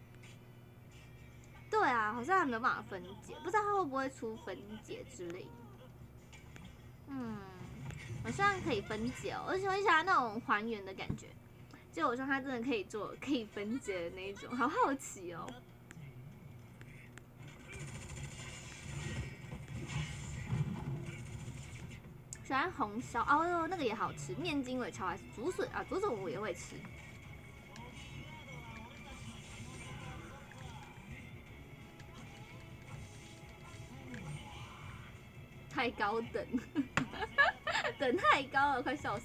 对啊，好像还没有办法分解，不知道它会不会出分解之类的。嗯，我希望可以分解哦，而且我很喜欢那种还原的感觉。就我说它真的可以做，可以分解的那一种，好好奇哦。喜欢红烧哦，那个也好吃，面筋我也超爱吃，竹笋啊，竹笋我也会吃。太高等，等太高了，快笑死。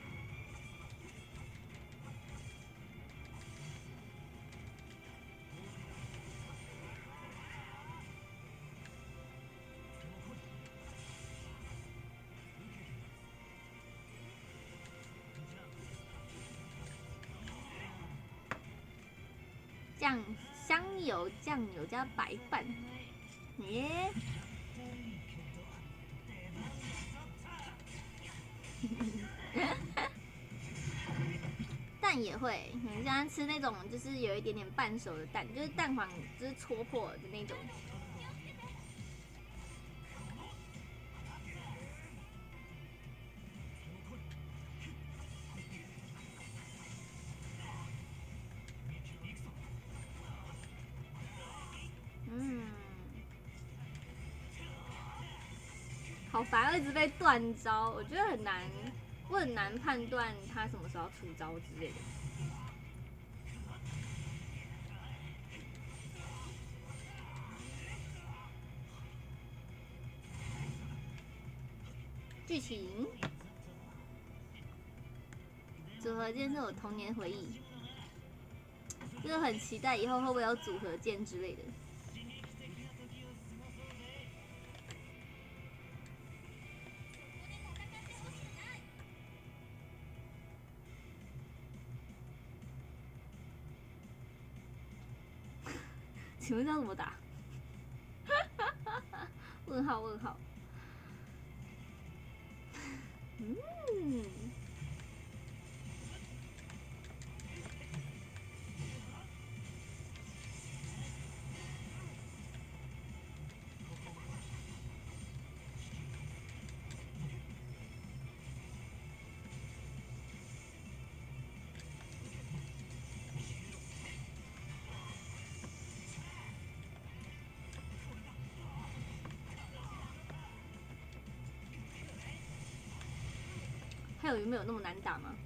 酱香油酱油加白饭，耶、蛋也会，很喜欢吃那种就是有一点点半熟的蛋，就是蛋黄就是戳破的那种。嗯，好烦，一直被断招，我觉得很难，我很难判断他什么时候出招之类的。剧情组合剑是我童年回忆，就是很期待以后会不会有组合剑之类的。请问这要怎么打？问号问号。嗯。还有有没有那么难打吗？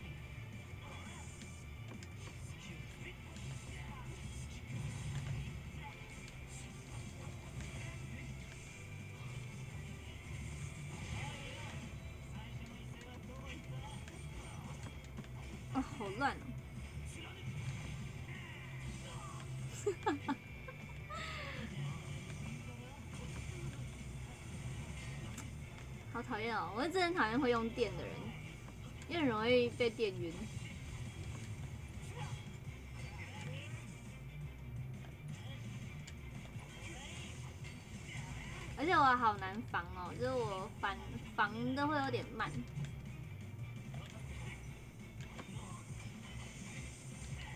哦，好乱哦！好讨厌哦！我真的很讨厌会用电的人，因为很容易被电晕。而且我好难防哦，就是我防防的会有点慢。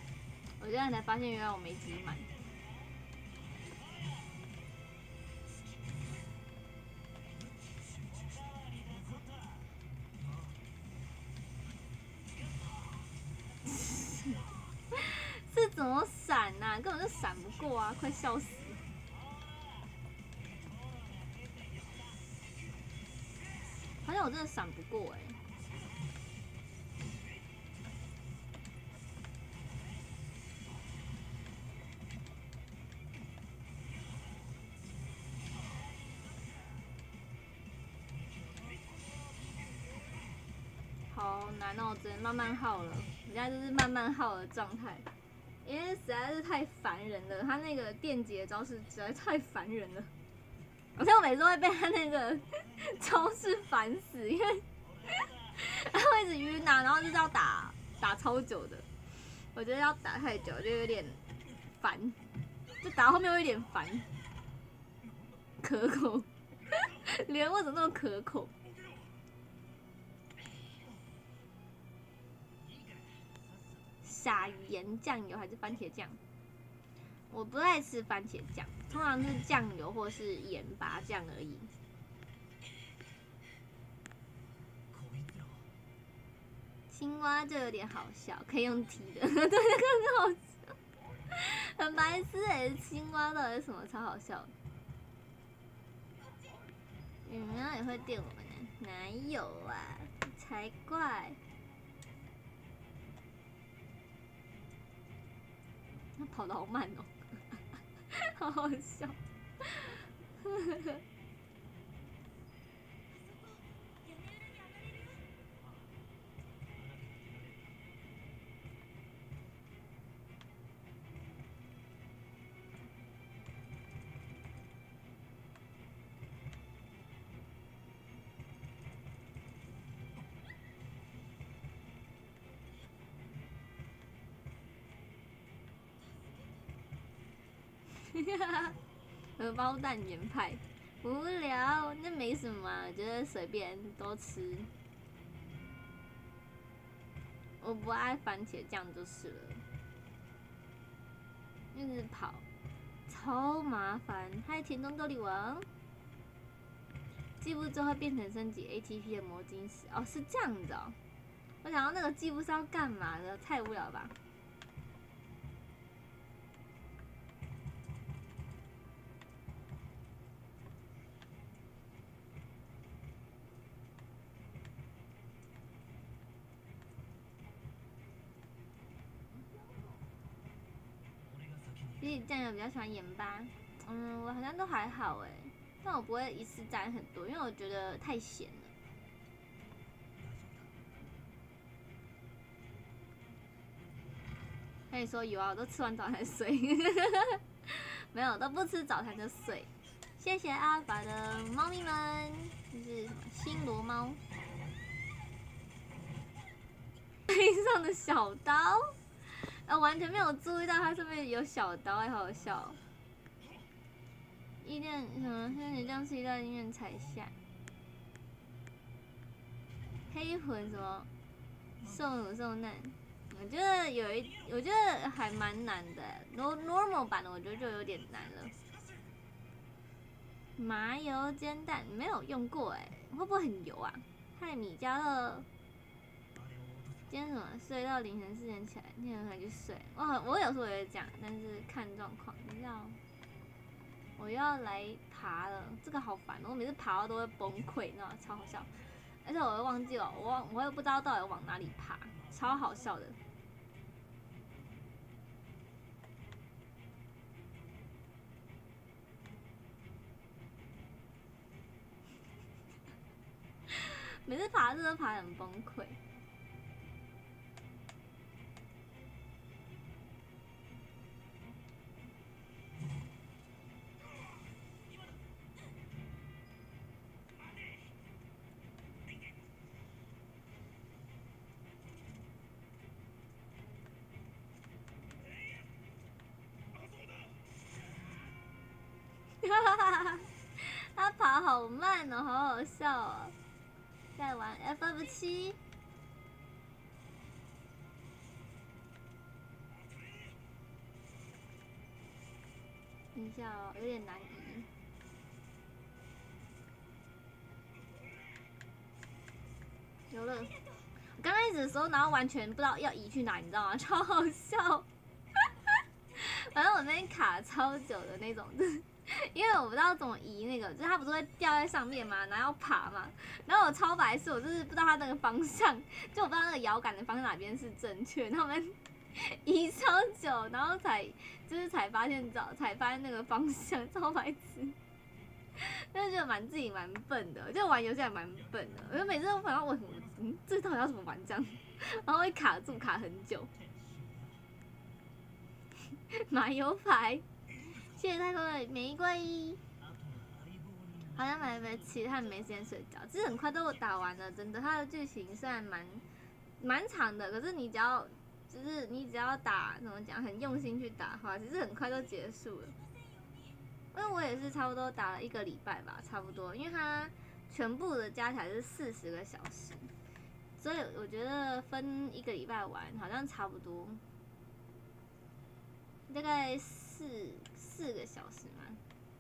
我现在才发现，原来我没集满。是怎么闪呐、啊？根本就闪不过啊！快笑死！好像我真的闪不过哎、欸。好难哦，只能慢慢耗了。我现在就是慢慢耗的状态，因为实在是太烦人了。他那个电击的招式实在太烦人了，而且我每次都会被他那个招式烦死，因为他会一直晕啊，然后就是要打打超久的。我觉得要打太久就有点烦，就打到后面会有点烦，可口。连为什么那么可口？撒盐酱油还是番茄酱？我不爱吃番茄酱，通常是酱油或是盐巴酱而已。青蛙就有点好笑，可以用踢的，对，那个很好笑，很白痴哎、欸！青蛙到底是什么超好笑的？羽喵也会电我们呢？哪有啊？才怪！他跑得好慢哦、喔，好好笑。荷包蛋圆派无聊，那没什么、啊，我觉得随便都吃。我不爱番茄酱就是了，一直跑，超麻烦。嗨，田中豆粒王，季布之后会变成升级 A T P 的魔晶石哦，是这样子哦。我想要那个季布是要干嘛的？太无聊了吧。其实酱油比较喜欢盐巴，嗯，我好像都还好哎，但我不会一次沾很多，因为我觉得太咸了。可以说有啊，我都吃完早餐睡，没有都不吃早餐就睡。谢谢阿法的猫咪们，这是什么新罗猫？背上的小刀。啊，完全没有注意到它上面有小刀，哎，好好笑。意念什么？仙女酱是一道意念才下。黑魂什么？受辱受难。我觉得有一，我觉得还蛮难的。normal 版的我觉得就有点难了。麻油煎蛋没有用过哎，会不会很油啊？嗨，米加乐。今天什么睡到凌晨四点起来，那天才去睡。我我有时候也会这样，但是看状况。你知道，我要来爬了，这个好烦，我每次爬到都会崩溃，你知道吗？超好笑。而且我会忘记了，我忘我也不知道到底往哪里爬，超好笑的。每次爬这都爬很崩溃。他跑好慢哦，好好笑哦。在玩 F F 七， 等一下哦，有点难移。有了，我刚开始的时候，然后完全不知道要移去哪，你知道吗？超好笑。反正我那边卡超久的那种，就是因为我不知道怎么移那个，就是它不是会掉在上面嘛，然后要爬嘛，然后我超白痴，我就是不知道它那个方向，就我不知道那个摇杆的方向哪边是正确，他们移超久，然后才就是才发现找才发现那个方向，超白痴。但是觉得蛮自己蛮笨的，就玩游戏还蛮笨的。我就每次都不知道为什么，嗯，这到底要怎么玩这样，然后会卡住卡很久。马油牌，谢谢太空的玫瑰。好像买不起，他没时间睡觉。其实很快都打完了，真的。它的剧情虽然蛮蛮长的，可是你只要就是你只要打怎么讲，很用心去打的话，其实很快都结束了。因为我也是差不多打了一个礼拜吧，差不多，因为它全部的加起来是四十个小时，所以我觉得分一个礼拜玩好像差不多，大概四四个小时嘛，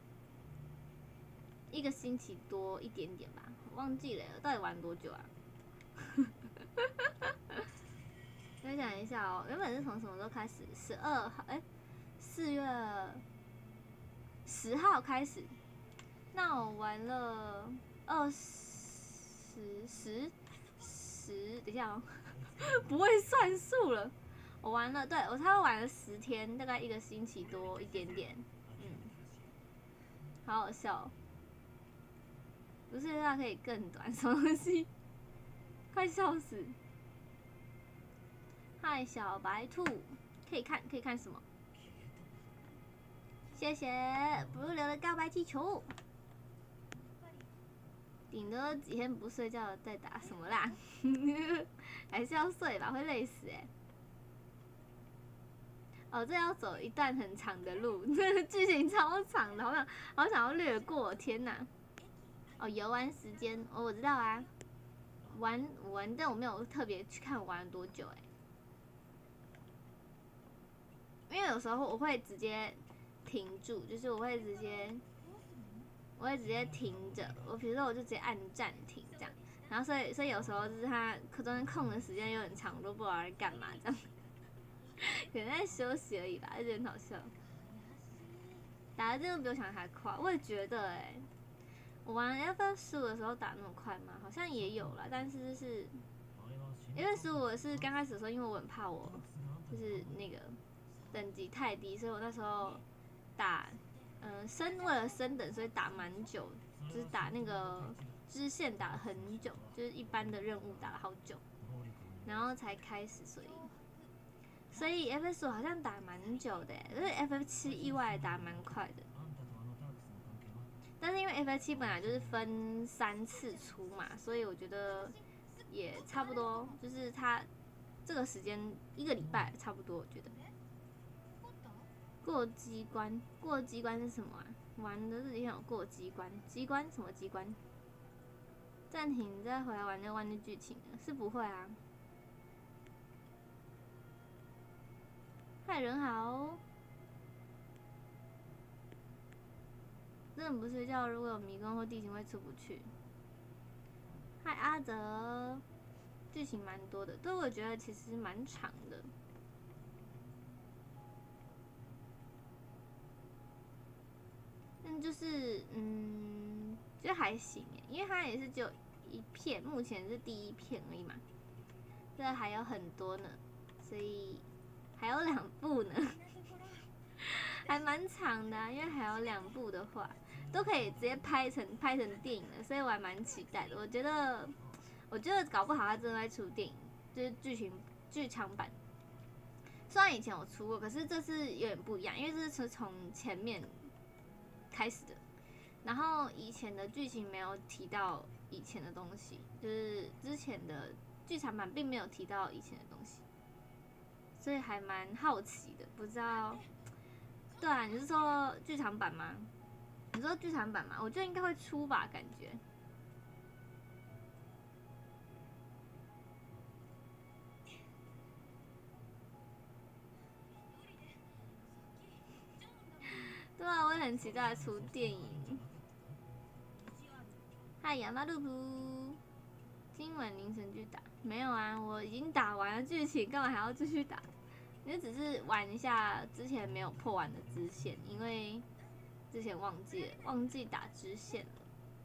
一个星期多一点点吧，我忘记了，到底玩多久啊？再想一下哦，原本是从什么时候开始？十二号，哎，四月十号开始，那我玩了二十十十，等一下哦，不会算数了。我玩了，对我差不多玩了十天，大概一个星期多一点点，嗯，好好笑哦。不是它可以更短，什么东西？快笑死！嗨，小白兔，可以看可以看什么？谢谢 blue 流的告白气球。顶多几天不睡觉在打什么啦？还是要睡吧，会累死哎、欸。哦，这要走一段很长的路，这个剧情超长的，好想好想要略过，天哪！哦，游玩时间，哦，我知道啊，玩玩，但我没有特别去看我玩了多久哎、欸，因为有时候我会直接停住，就是我会直接，我会直接停着，我比如说我就直接按暂停这样，然后所以所以有时候就是它中间空的时间有点长，我都不知道在干嘛这样，可能在休息而已吧，就觉得很好笑。打的真的比我想的还快，我也觉得哎、欸。我玩 F F 十五的时候打那么快吗？好像也有啦，但是就是因为十五是刚开始的时候，因为我很怕我就是那个等级太低，所以我那时候打嗯、呃、升为了升等，所以打蛮久，就是打那个支线打了很久，就是一般的任务打了好久，然后才开始，所以所以 F F 十五好像打蛮久的，可是 F F 七意外打蛮快的。但是因为 F F 七本来就是分三次出嘛，所以我觉得也差不多，就是它这个时间一个礼拜差不多，我觉得。过机关，过机关是什么啊？玩的这几天有过机关，机关什么机关？暂停再回来玩就忘记剧情了，是不会啊。嗨，人好。真的不睡觉，如果有迷宫或地形会出不去。嗨，阿泽，剧情蛮多的，对我觉得其实蛮长的。但就是嗯，就还行哎，因为它也是只有一片，目前是第一片而已嘛，这还有很多呢，所以还有两部呢，还蛮长的、啊，因为还有两部的话。都可以直接拍成拍成电影了，所以我还蛮期待的。我觉得，我觉得搞不好他真的会出电影，就是剧情剧场版。虽然以前有出过，可是这次有点不一样，因为这是从前面开始的，然后以前的剧情没有提到以前的东西，就是之前的剧场版并没有提到以前的东西，所以还蛮好奇的。不知道，对啊，你是说剧场版吗？你说剧场版嘛，我觉得应该会出吧，感觉。对啊，我也很期待出电影。嗨，亚麻路普，今晚凌晨去打？没有啊，我已经打完了剧情，干嘛还要继续打？因为只是玩一下之前没有破完的支线，因为之前忘记了忘记打支线了，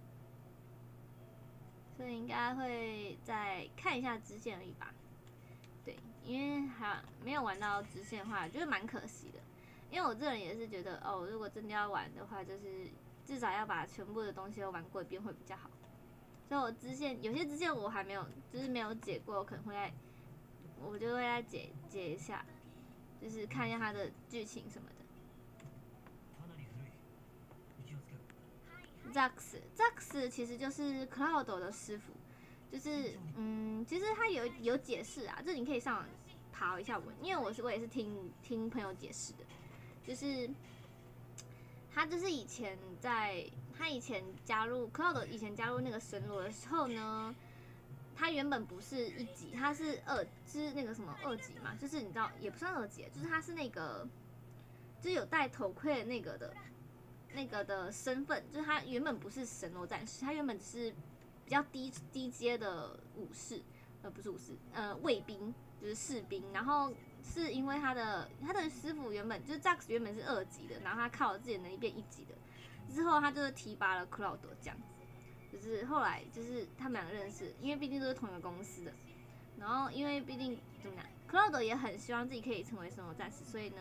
所以应该会再看一下支线而已吧。对，因为还没有玩到支线的话，就是蛮可惜的。因为我这人也是觉得，哦，如果真的要玩的话，就是至少要把全部的东西都玩过一遍会比较好。所以我支线有些支线我还没有，就是没有解过，我可能会在，我就会再解解一下，就是看一下它的剧情什么的。Zax Zax 其实就是 Cloud 的师傅，就是嗯，其实他有有解释啊，这你可以上网爬一下文，因为我是我也是听听朋友解释的，就是他就是以前在他以前加入 Cloud 以前加入那个神罗的时候呢，他原本不是一级，他是二，就是那个什么二级嘛，就是你知道也不算二级，就是他是那个就是有戴头盔的那个的。那个的身份就是他原本不是神罗战士，他原本只是比较低低阶的武士，呃，不是武士，呃，卫兵，就是士兵。然后是因为他的他的师傅原本就是 Zax 原本是二级的，然后他靠了自己的能力变一级的，之后他就是提拔了 Cloud 这样子，就是后来就是他们两个认识，因为毕竟都是同一个公司的。然后因为毕竟怎么讲 ，Cloud 也很希望自己可以成为神罗战士，所以呢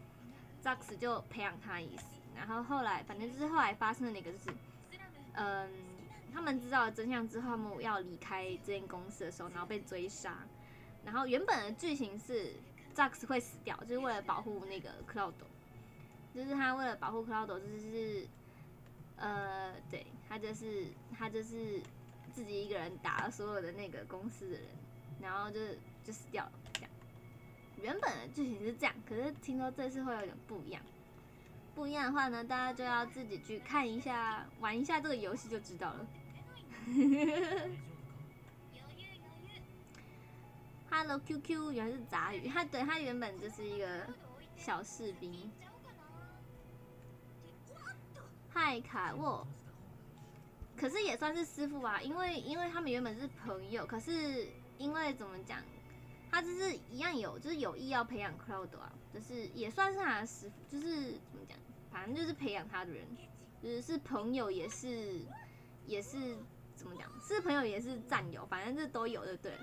，Zax 就培养他的意思。然后后来，反正就是后来发生的那个，就是，嗯，他们知道了真相之后，他们要离开这间公司的时候，然后被追杀。然后原本的剧情是 Zax 会死掉，就是为了保护那个 Cloud， 就是他为了保护 Cloud， 就是，呃，对他就是他就是自己一个人打了所有的那个公司的人，然后就就死掉了。这样，原本的剧情是这样，可是听说这次会有点不一样。不一样的话呢，大家就要自己去看一下、玩一下这个游戏就知道了。Hello Q Q， 原来是杂鱼，他对他原本就是一个小士兵。嗨卡沃，可是也算是师傅啊，因为因为他们原本是朋友，可是因为怎么讲，他就是一样有就是有意要培养 Cloud 啊，就是也算是他的师傅，就是怎么讲。反正就是培养他的人，就是是朋友也是也是怎么讲？是朋友也是战友，反正这都有，对不对？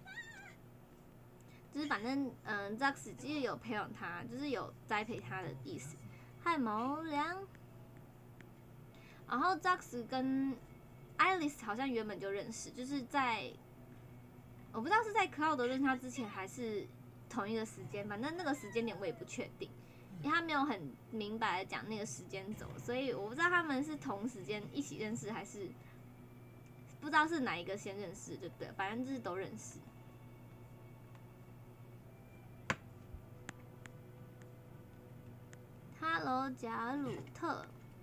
就是反正嗯 ，Zax 其实有培养他，就是有栽培他的意思。嗨，毛良。然后 Zax 跟 Alice 好像原本就认识，就是在我不知道是在 Cloud 认识他之前，还是同一个时间，反正那个时间点我也不确定。因为他没有很明白的讲那个时间轴，所以我不知道他们是同时间一起认识，还是不知道是哪一个先认识，对不对？反正就是都认识。Hello， 贾鲁特。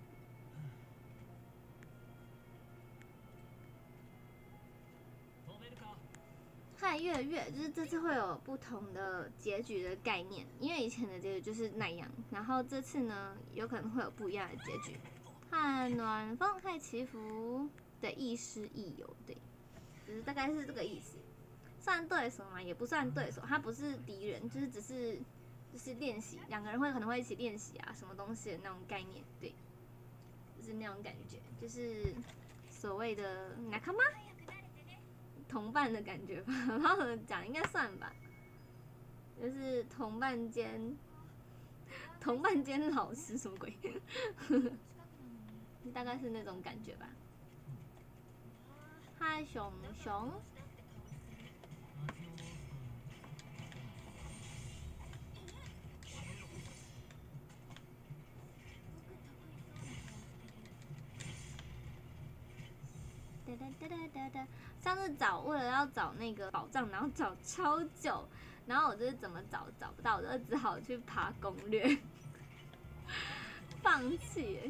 嗨，月月，就是这次会有不同的结局的概念，因为以前的结局就是那样，然后这次呢，有可能会有不一样的结局。嗨，暖风，嗨，祈福，对，亦师亦友，对，就是大概是这个意思。算对手嘛，也不算对手，他不是敌人，就是只是就是练习，两个人会可能会一起练习啊，什么东西的那种概念，对，就是那种感觉，就是所谓的nakama吗？同伴的感觉吧，然后怎么讲应该算吧，就是同伴兼同伴兼老师什么鬼，大概是那种感觉吧。嗨，熊熊。哒哒哒哒哒哒。上次找为了要找那个宝藏，然后找超久，然后我就是怎么找找不到，我就只好去爬攻略，放弃。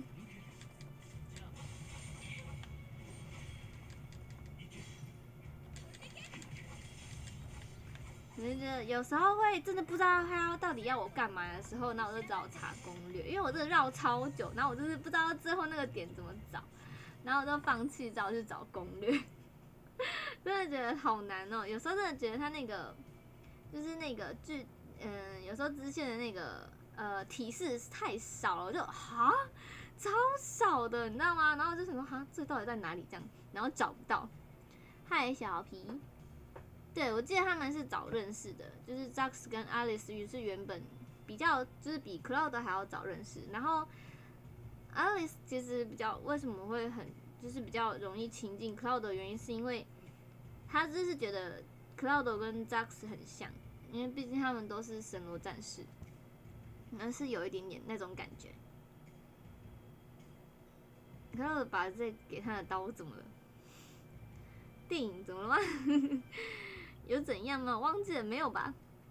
就觉得有时候会真的不知道他要到底要我干嘛的时候，那我就只好查攻略，因为我真的绕超久，然后我就是不知道最后那个点怎么找，然后我就放弃，只好去找攻略。真的觉得好难哦，有时候真的觉得他那个就是那个剧，嗯，有时候支线的那个呃提示太少了，我就哈超少的，你知道吗？然后我就想说哈，这到底在哪里这样，然后找不到。嗨，小皮。对，我记得他们是早认识的，就是 Zax 跟 Alice 于是原本比较就是比 Cloud 还要早认识，然后 Alice 其实比较为什么会很就是比较容易亲近 Cloud 的原因，是因为他就是觉得 Cloud 跟 Zax 很像，因为毕竟他们都是神罗战士，那是有一点点那种感觉。Cloud 把这给他的刀怎么了？电影怎么了吗？有怎样吗？忘记了没有吧？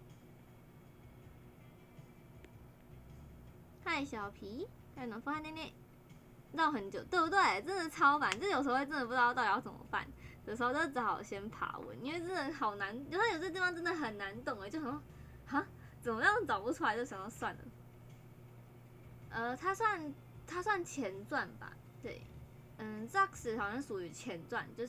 嗨，小皮，还能放在内内，绕很久，对不对？真的超烦，就有时候会真的不知道到底要怎么办，有时候就只好先爬文，因为真的好难，有时候有些地方真的很难懂哎，就很哈，怎么样找不出来，就想要算了。呃，它算它算前传吧，对，嗯 ，Zax 好像属于前传，就是。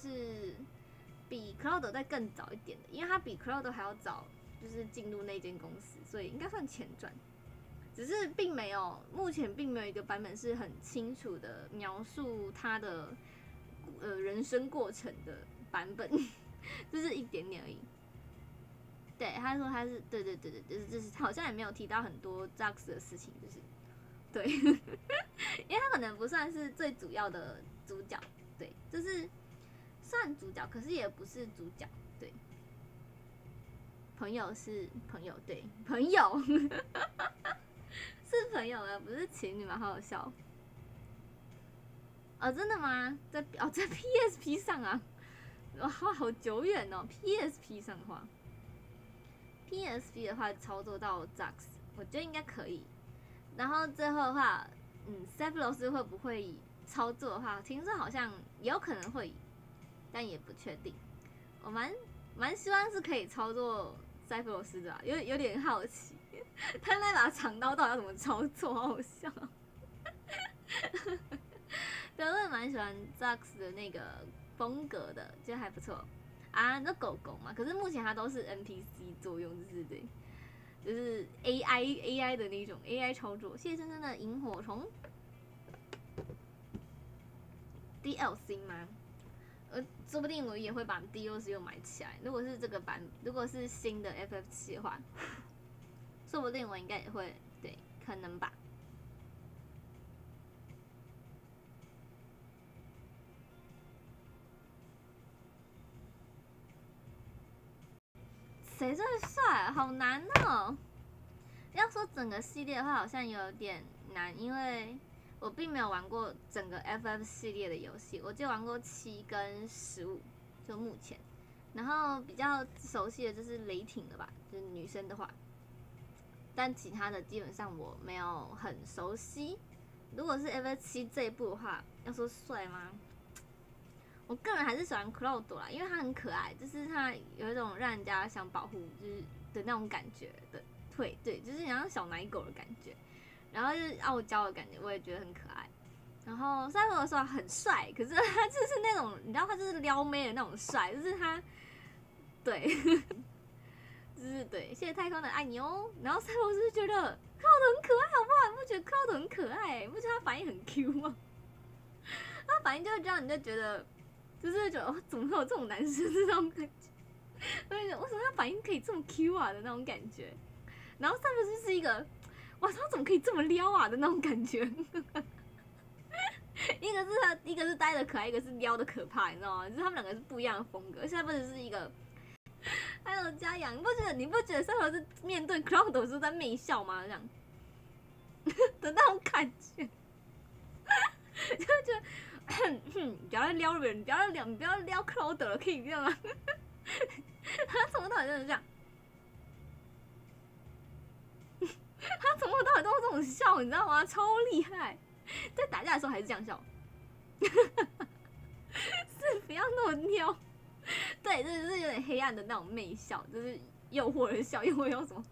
比 Cloud 再更早一点的，因为他比 Cloud 还要早，就是进入那间公司，所以应该算前传。只是并没有，目前并没有一个版本是很清楚的描述他的呃人生过程的版本，就是一点点而已。对，他说他是，对对对对，就是就是好像也没有提到很多 Zax 的事情，就是对，因为他可能不算是最主要的主角，对，就是。算主角，可是也不是主角，对。朋友是朋友，对，朋友是朋友啊，不是情侣吗？好好笑。哦，真的吗？在哦，在 P S P 上啊，哇，好久远哦。P S P 上的话 ，P S P 的话操作到 Zax， 我觉得应该可以。然后最后的话，嗯 ，Sephiroth 会不会操作的话，听说好像也有可能会。但也不确定，我蛮蛮希望是可以操作塞弗罗斯的、啊，有有点好奇，他那把长刀到底要怎么操作，好好笑。对，我也蛮喜欢 Zax 的那个风格的，觉得还不错啊。那狗狗嘛，可是目前它都是 N P C 作用，就是对，就是 A I A I 的那种 A I 操作。谢谢深深的萤火虫 D L C 吗？呃，说不定我也会把 D L C 又买起来。如果是这个版，如果是新的 F F 七的话，说不定我应该也会，对，可能吧。谁最帅啊？好难哦！要说整个系列的话，好像有点难，因为我并没有玩过整个 F F 系列的游戏，我就玩过七跟十五，就目前。然后比较熟悉的就是雷霆的吧，就是女生的话。但其他的基本上我没有很熟悉。如果是 F F 七这一部的话，要说帅吗？我个人还是喜欢 Cloud 啦，因为他很可爱，就是他有一种让人家想保护，就是的那种感觉的，对对，就是像小奶狗的感觉。然后就是傲娇的感觉，我也觉得很可爱。然后赛博的时候很帅，可是他就是那种，你知道他就是撩妹的那种帅，就是他，对，就是对。谢谢太空的爱你哦。然后赛博是觉得 Cloud 很可爱，好不好？你不觉得 Cloud 很可爱？你不觉得他反应很 Q 吗？他反应就会这样，你就觉得，就是觉得、哦、怎么会有这种男生这种感觉？我就觉得为什么他反应可以这么 Q 啊的那种感觉？然后赛博就是一个。哇，他怎么可以这么撩啊的那种感觉？一个是他，一个是呆的可爱，一个是撩的可怕，你知道吗？就是他们两个是不一样的风格。现在不只是一个，还有嘉阳，你不觉得？你不觉得赛博是面对 Cloud 的时候在媚笑吗？这样的那种感觉，就觉得，不要再撩人，不要再撩，你不要撩 Cloud 了，可以这样吗？他从头到尾真的这样。他从头到尾都是这种笑，你知道吗？超厉害，在打架的时候还是这样笑，是不要那么撩。对，这就是有点黑暗的那种媚笑，就是诱惑的笑，诱惑叫什么？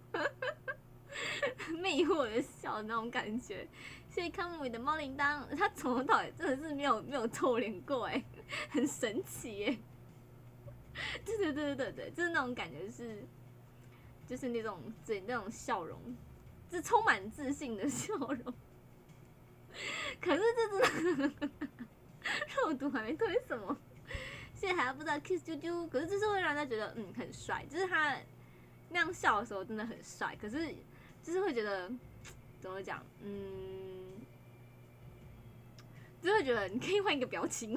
魅惑的笑那种感觉。谢谢康姆的猫铃铛，他从头到尾真的是没有没有臭脸过哎，很神奇耶。对对对对对对，就是那种感觉是，就是那种对那种笑容，是充满自信的笑容。可是这真的肉毒还没推什么，现在还不知道 kiss 啾啾，可是这是会让人家觉得嗯很帅，就是他那样笑的时候真的很帅，可是就是会觉得怎么讲，嗯，就会觉得你可以换一个表情吗？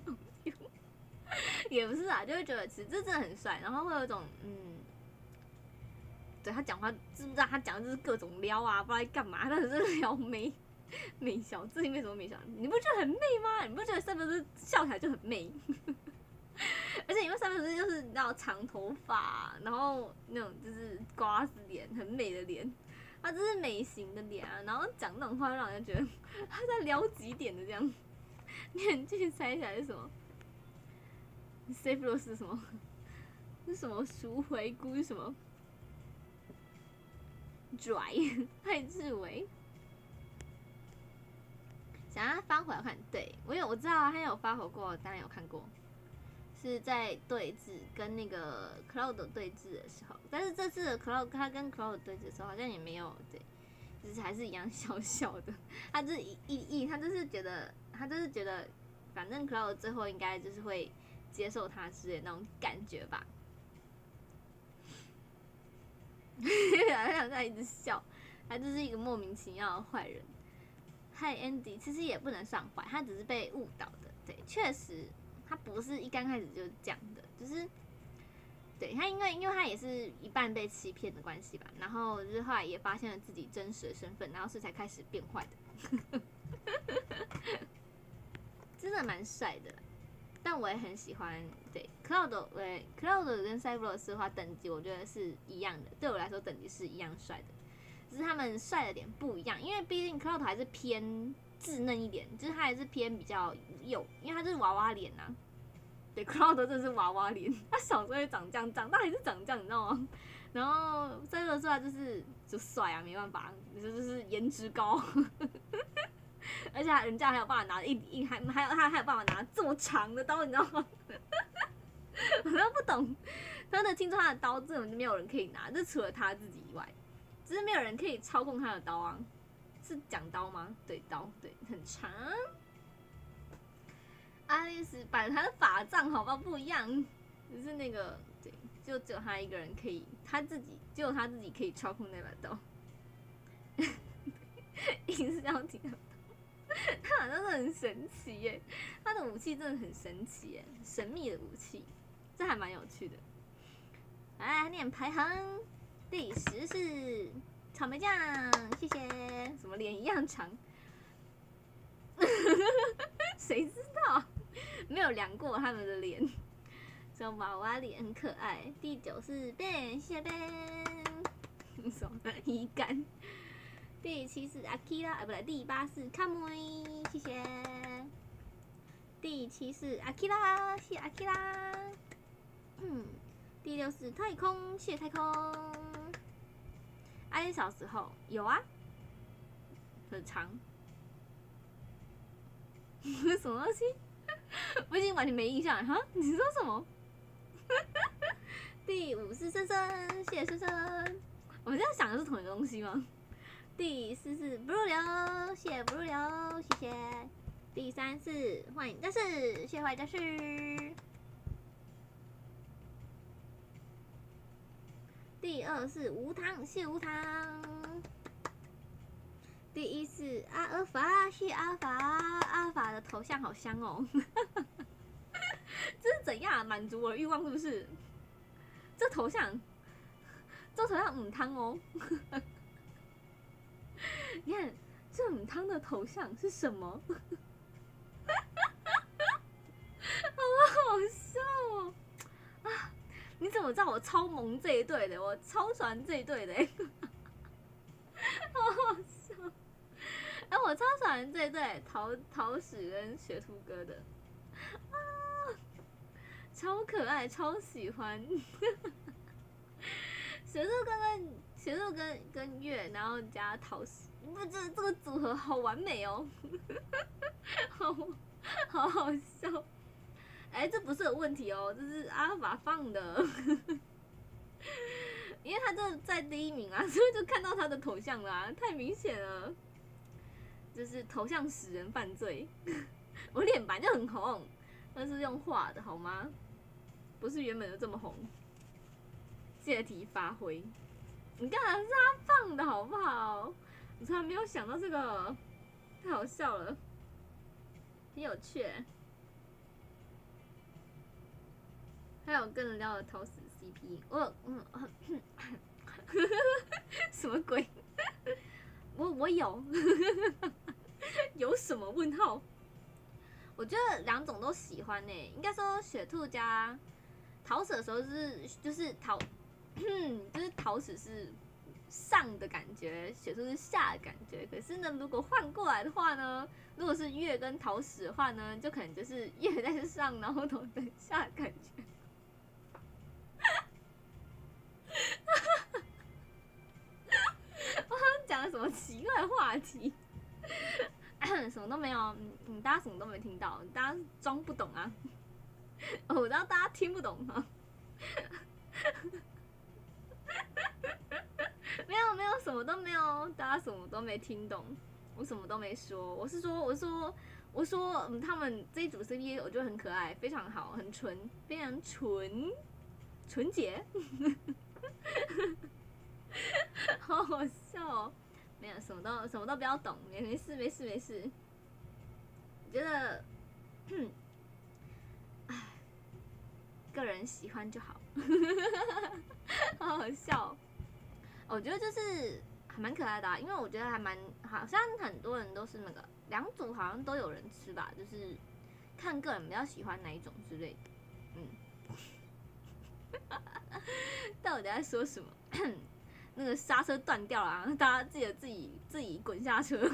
也不是啊，就会觉得其实这真的很帅，然后会有一种嗯，对他讲话知不知道他讲的就是各种撩啊，不知道在干嘛，但是撩妹。媚笑，自己为什么媚笑？你不觉得很媚吗？你不觉得三本师笑起来就很媚？而且因为三本师就是你知道长头发，然后那种就是瓜子脸，很美的脸，他就是美型的脸啊，然后讲那种话让人觉得他在撩几点的这样。你继续猜起来是什么 ？Safe Rose 是什么？是什么赎回菇是什么？拽蔡志伟。想让他翻回来看，对我有我知道啊，他有发火过，当然有看过，是在对峙跟那个 Cloud 对峙的时候，但是这次的 Cloud 他跟 Cloud 对峙的时候好像也没有对，就是还是一样笑笑的，他就是一一他就是觉得他就是觉得反正 Cloud 最后应该就是会接受他之类的那种感觉吧，他想在一直笑，他就是一个莫名其妙的坏人。嗨 Andy， 其实也不能算坏，他只是被误导的。对，确实他不是一刚开始就是这样的，就是对他因为因为他也是一半被欺骗的关系吧，然后就是后来也发现了自己真实的身份，然后所以才开始变坏的。真的蛮帅的啦，但我也很喜欢。对 ，Cloud， 对 Cloud 跟 Cyberus 的话，等级我觉得是一样的，对我来说等级是一样帅的。只是他们帅的点不一样，因为毕竟 Cloud 还是偏稚嫩一点，就是他还是偏比较幼，因为他就是娃娃脸啊。对 ，Cloud 真的是娃娃脸，他小时候也长这样，长大还是长这样，你知道吗？然后再说出来就是就帅啊，没办法，就是颜值高，而且人家还有办法拿一一还还有他还有办法拿这么长的刀，你知道吗？我都不懂，他的听说他的刀根本就没有人可以拿，就除了他自己以外。只是没有人可以操控他的刀啊，是讲刀吗？对，刀，对，很长。爱丽丝摆他的法杖，好吧，不一样，只是那个，对，就只有他一个人可以，他自己只有他自己可以操控那把刀。硬是要提到刀，他好像是很神奇耶，他的武器真的很神奇耶，神秘的武器，这还蛮有趣的。来念排行。第十是草莓酱，谢谢。什么脸一样长？谁知道？没有量过他们的脸。这种娃娃脸很可爱。第九是 Ben， 谢谢 Ben。什么遗感？第七是 Akira， 啊不对，第八是 Kamui， 谢谢。第七是 Akira， 谢谢 Akira。嗯。第六是太空，谢谢太空。爱小时候有啊，很长。什么东西？我已经完全没印象了哈！你说什么？第五是深深，谢谢深深。我们这样想的是同一个东西吗？第四是 blue 流，谢谢 blue 流，谢谢。第三是幻影战士，谢谢幻影战士。第二是无糖，谢无糖。第一是阿尔法，谢阿尔法，阿尔法的头像好香哦。这是怎样满足我的欲望是不是？这头像，这头像母汤哦。你看这母汤的头像是什么？好好笑哦！啊，你怎么知道我超萌这一队的？我超喜欢这一队的，好好笑！哎、啊，我超喜欢这一队桃桃矢跟学兔哥的，啊，超可爱，超喜欢。 雪兔跟跟雪兔跟跟月，然后加桃矢，不，这这个组合好完美哦，好好好笑。哎、欸，这不是有问题哦，这是阿尔法放的，因为他就在第一名啊，所以就看到他的头像啦、啊，太明显了，就是头像使人犯罪。我脸本来就很红，那是用画的好吗？不是原本就这么红。借题发挥，你看是他放的好不好？我从来没有想到这个，太好笑了，很有趣。还有跟人聊的桃矢 C P， 我有嗯，什么鬼？我我有，有什么问号？我觉得两种都喜欢呢、欸，应该说雪兔加桃矢的时候是就是桃。就是桃矢是上的感觉，雪兔是下的感觉。可是呢，如果换过来的话呢，如果是月跟桃矢的话呢，就可能就是月在上，然后桃在下的感觉。我好像讲了什么奇怪的话题？什么都没有，嗯，大家什么都没听到，大家装不懂啊。哦，我知道大家听不懂啊。没有没有，什么都没有，大家什么都没听懂，我什么都没说。我是说，我说，我说，嗯，他们这一组 C P 我觉得很可爱，非常好，很纯，非常纯，纯洁，好好笑哦。没有，什么都什么都不要懂，没没事没事没事。我觉得，唉，个人喜欢就好，好好笑哦。我觉得就是还蛮可爱的、啊，因为我觉得还蛮好像很多人都是那个两组好像都有人吃吧，就是看个人比较喜欢哪一种之类的。嗯，到底在说什么？那个刹车断掉了、啊，大家记得自己自己滚下车，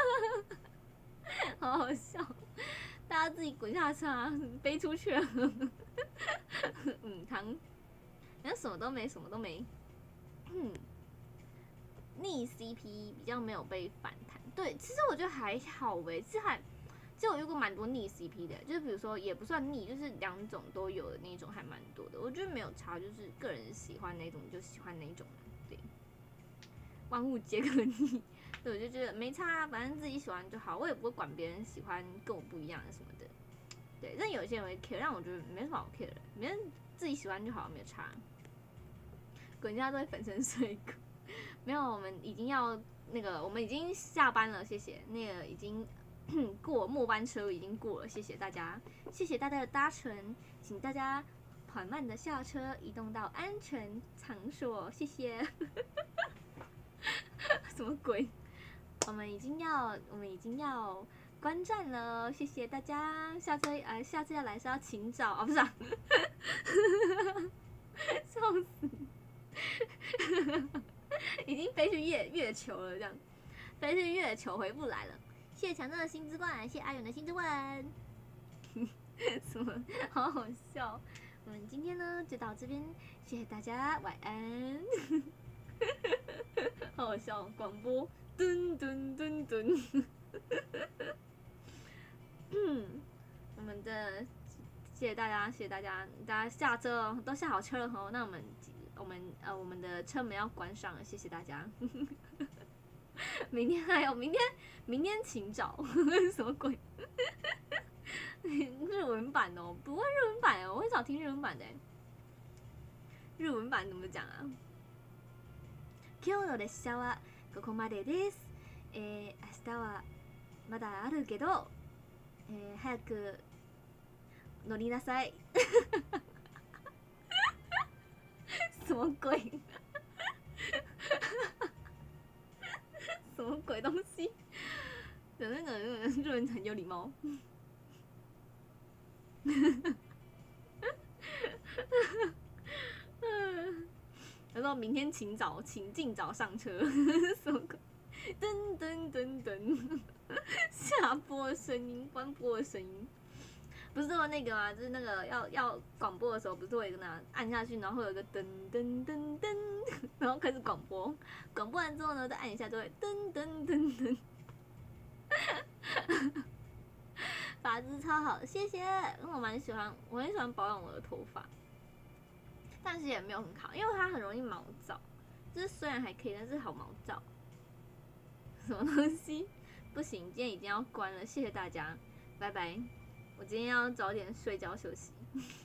好好笑，大家自己滚下车啊，飞出去了。嗯，糖，然后什么都没，什么都没。嗯。逆 C P 比较没有被反弹，对，其实我觉得还好诶，其实还，其实我遇过蛮多逆 C P 的，就是比如说也不算逆，就是两种都有的那种还蛮多的，我觉得没有差，就是个人喜欢哪种就喜欢哪种，对，万物皆可逆，对，我就觉得没差，反正自己喜欢就好，我也不会管别人喜欢跟我不一样什么的，对，但有些人会 care， 让我觉得没什么好 care 的，别人自己喜欢就好，没有差，人家都会粉身碎骨。没有，我们已经要那个，我们已经下班了，谢谢。那个已经过末班车已经过了，谢谢大家，谢谢大家的搭乘，请大家缓慢的下车，移动到安全场所，谢谢。什么鬼？我们已经要，我们已经要关站了，谢谢大家。下车，呃，下次要来是要请早啊，不是、啊？笑死！已经飞去月月球了，这样飞去月球回不来了。谢谢强哥的星之冠，谢谢阿远的星之冠，什么好好笑。我们今天呢就到这边，谢谢大家，晚安。好好笑，广播噔噔噔噔。嗯，我们的谢谢大家，谢谢大家，大家下车哦，都下好车了吼，那我们。我们呃，我们的车门要关上了，谢谢大家。明天还有，明天明天请早，什么鬼？日文版哦，不会日文版哦，我很少听日文版的。日文版怎么讲啊？今日の列車はここまでです。えー、明日はまだあるけど、えー、早く乗りなさい。什么鬼？什么鬼东西？有那个日文很有礼貌。他说明天请早，请尽早上车。什么鬼？噔噔噔噔，下播的声音，关播的声音。 不是有那个吗？就是那个要要广播的时候，不是会有一个那按下去，然后会有一个噔噔噔噔，然后开始广播。广播完之后呢，再按一下就会噔噔噔噔。发质超好，谢谢。因为我蛮喜欢，我很喜欢保养我的头发，但是也没有很好，因为它很容易毛躁。就是虽然还可以，但是好毛躁。什么东西？不行，今天已经要关了，谢谢大家，拜拜。我今天要早点睡觉休息。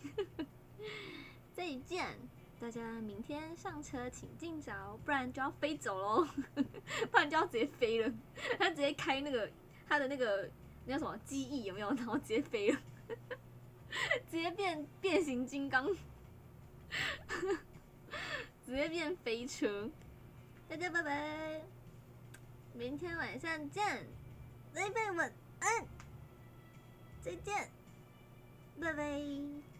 再见，大家明天上车请尽早，不然就要飞走喽，不然就要直接飞了。他直接开那个他的那个那叫什么机翼有没有？然后直接飞了，直接变变形金刚，直接变飞车。大家拜拜，明天晚上见，拜拜晚安，再见，拜拜。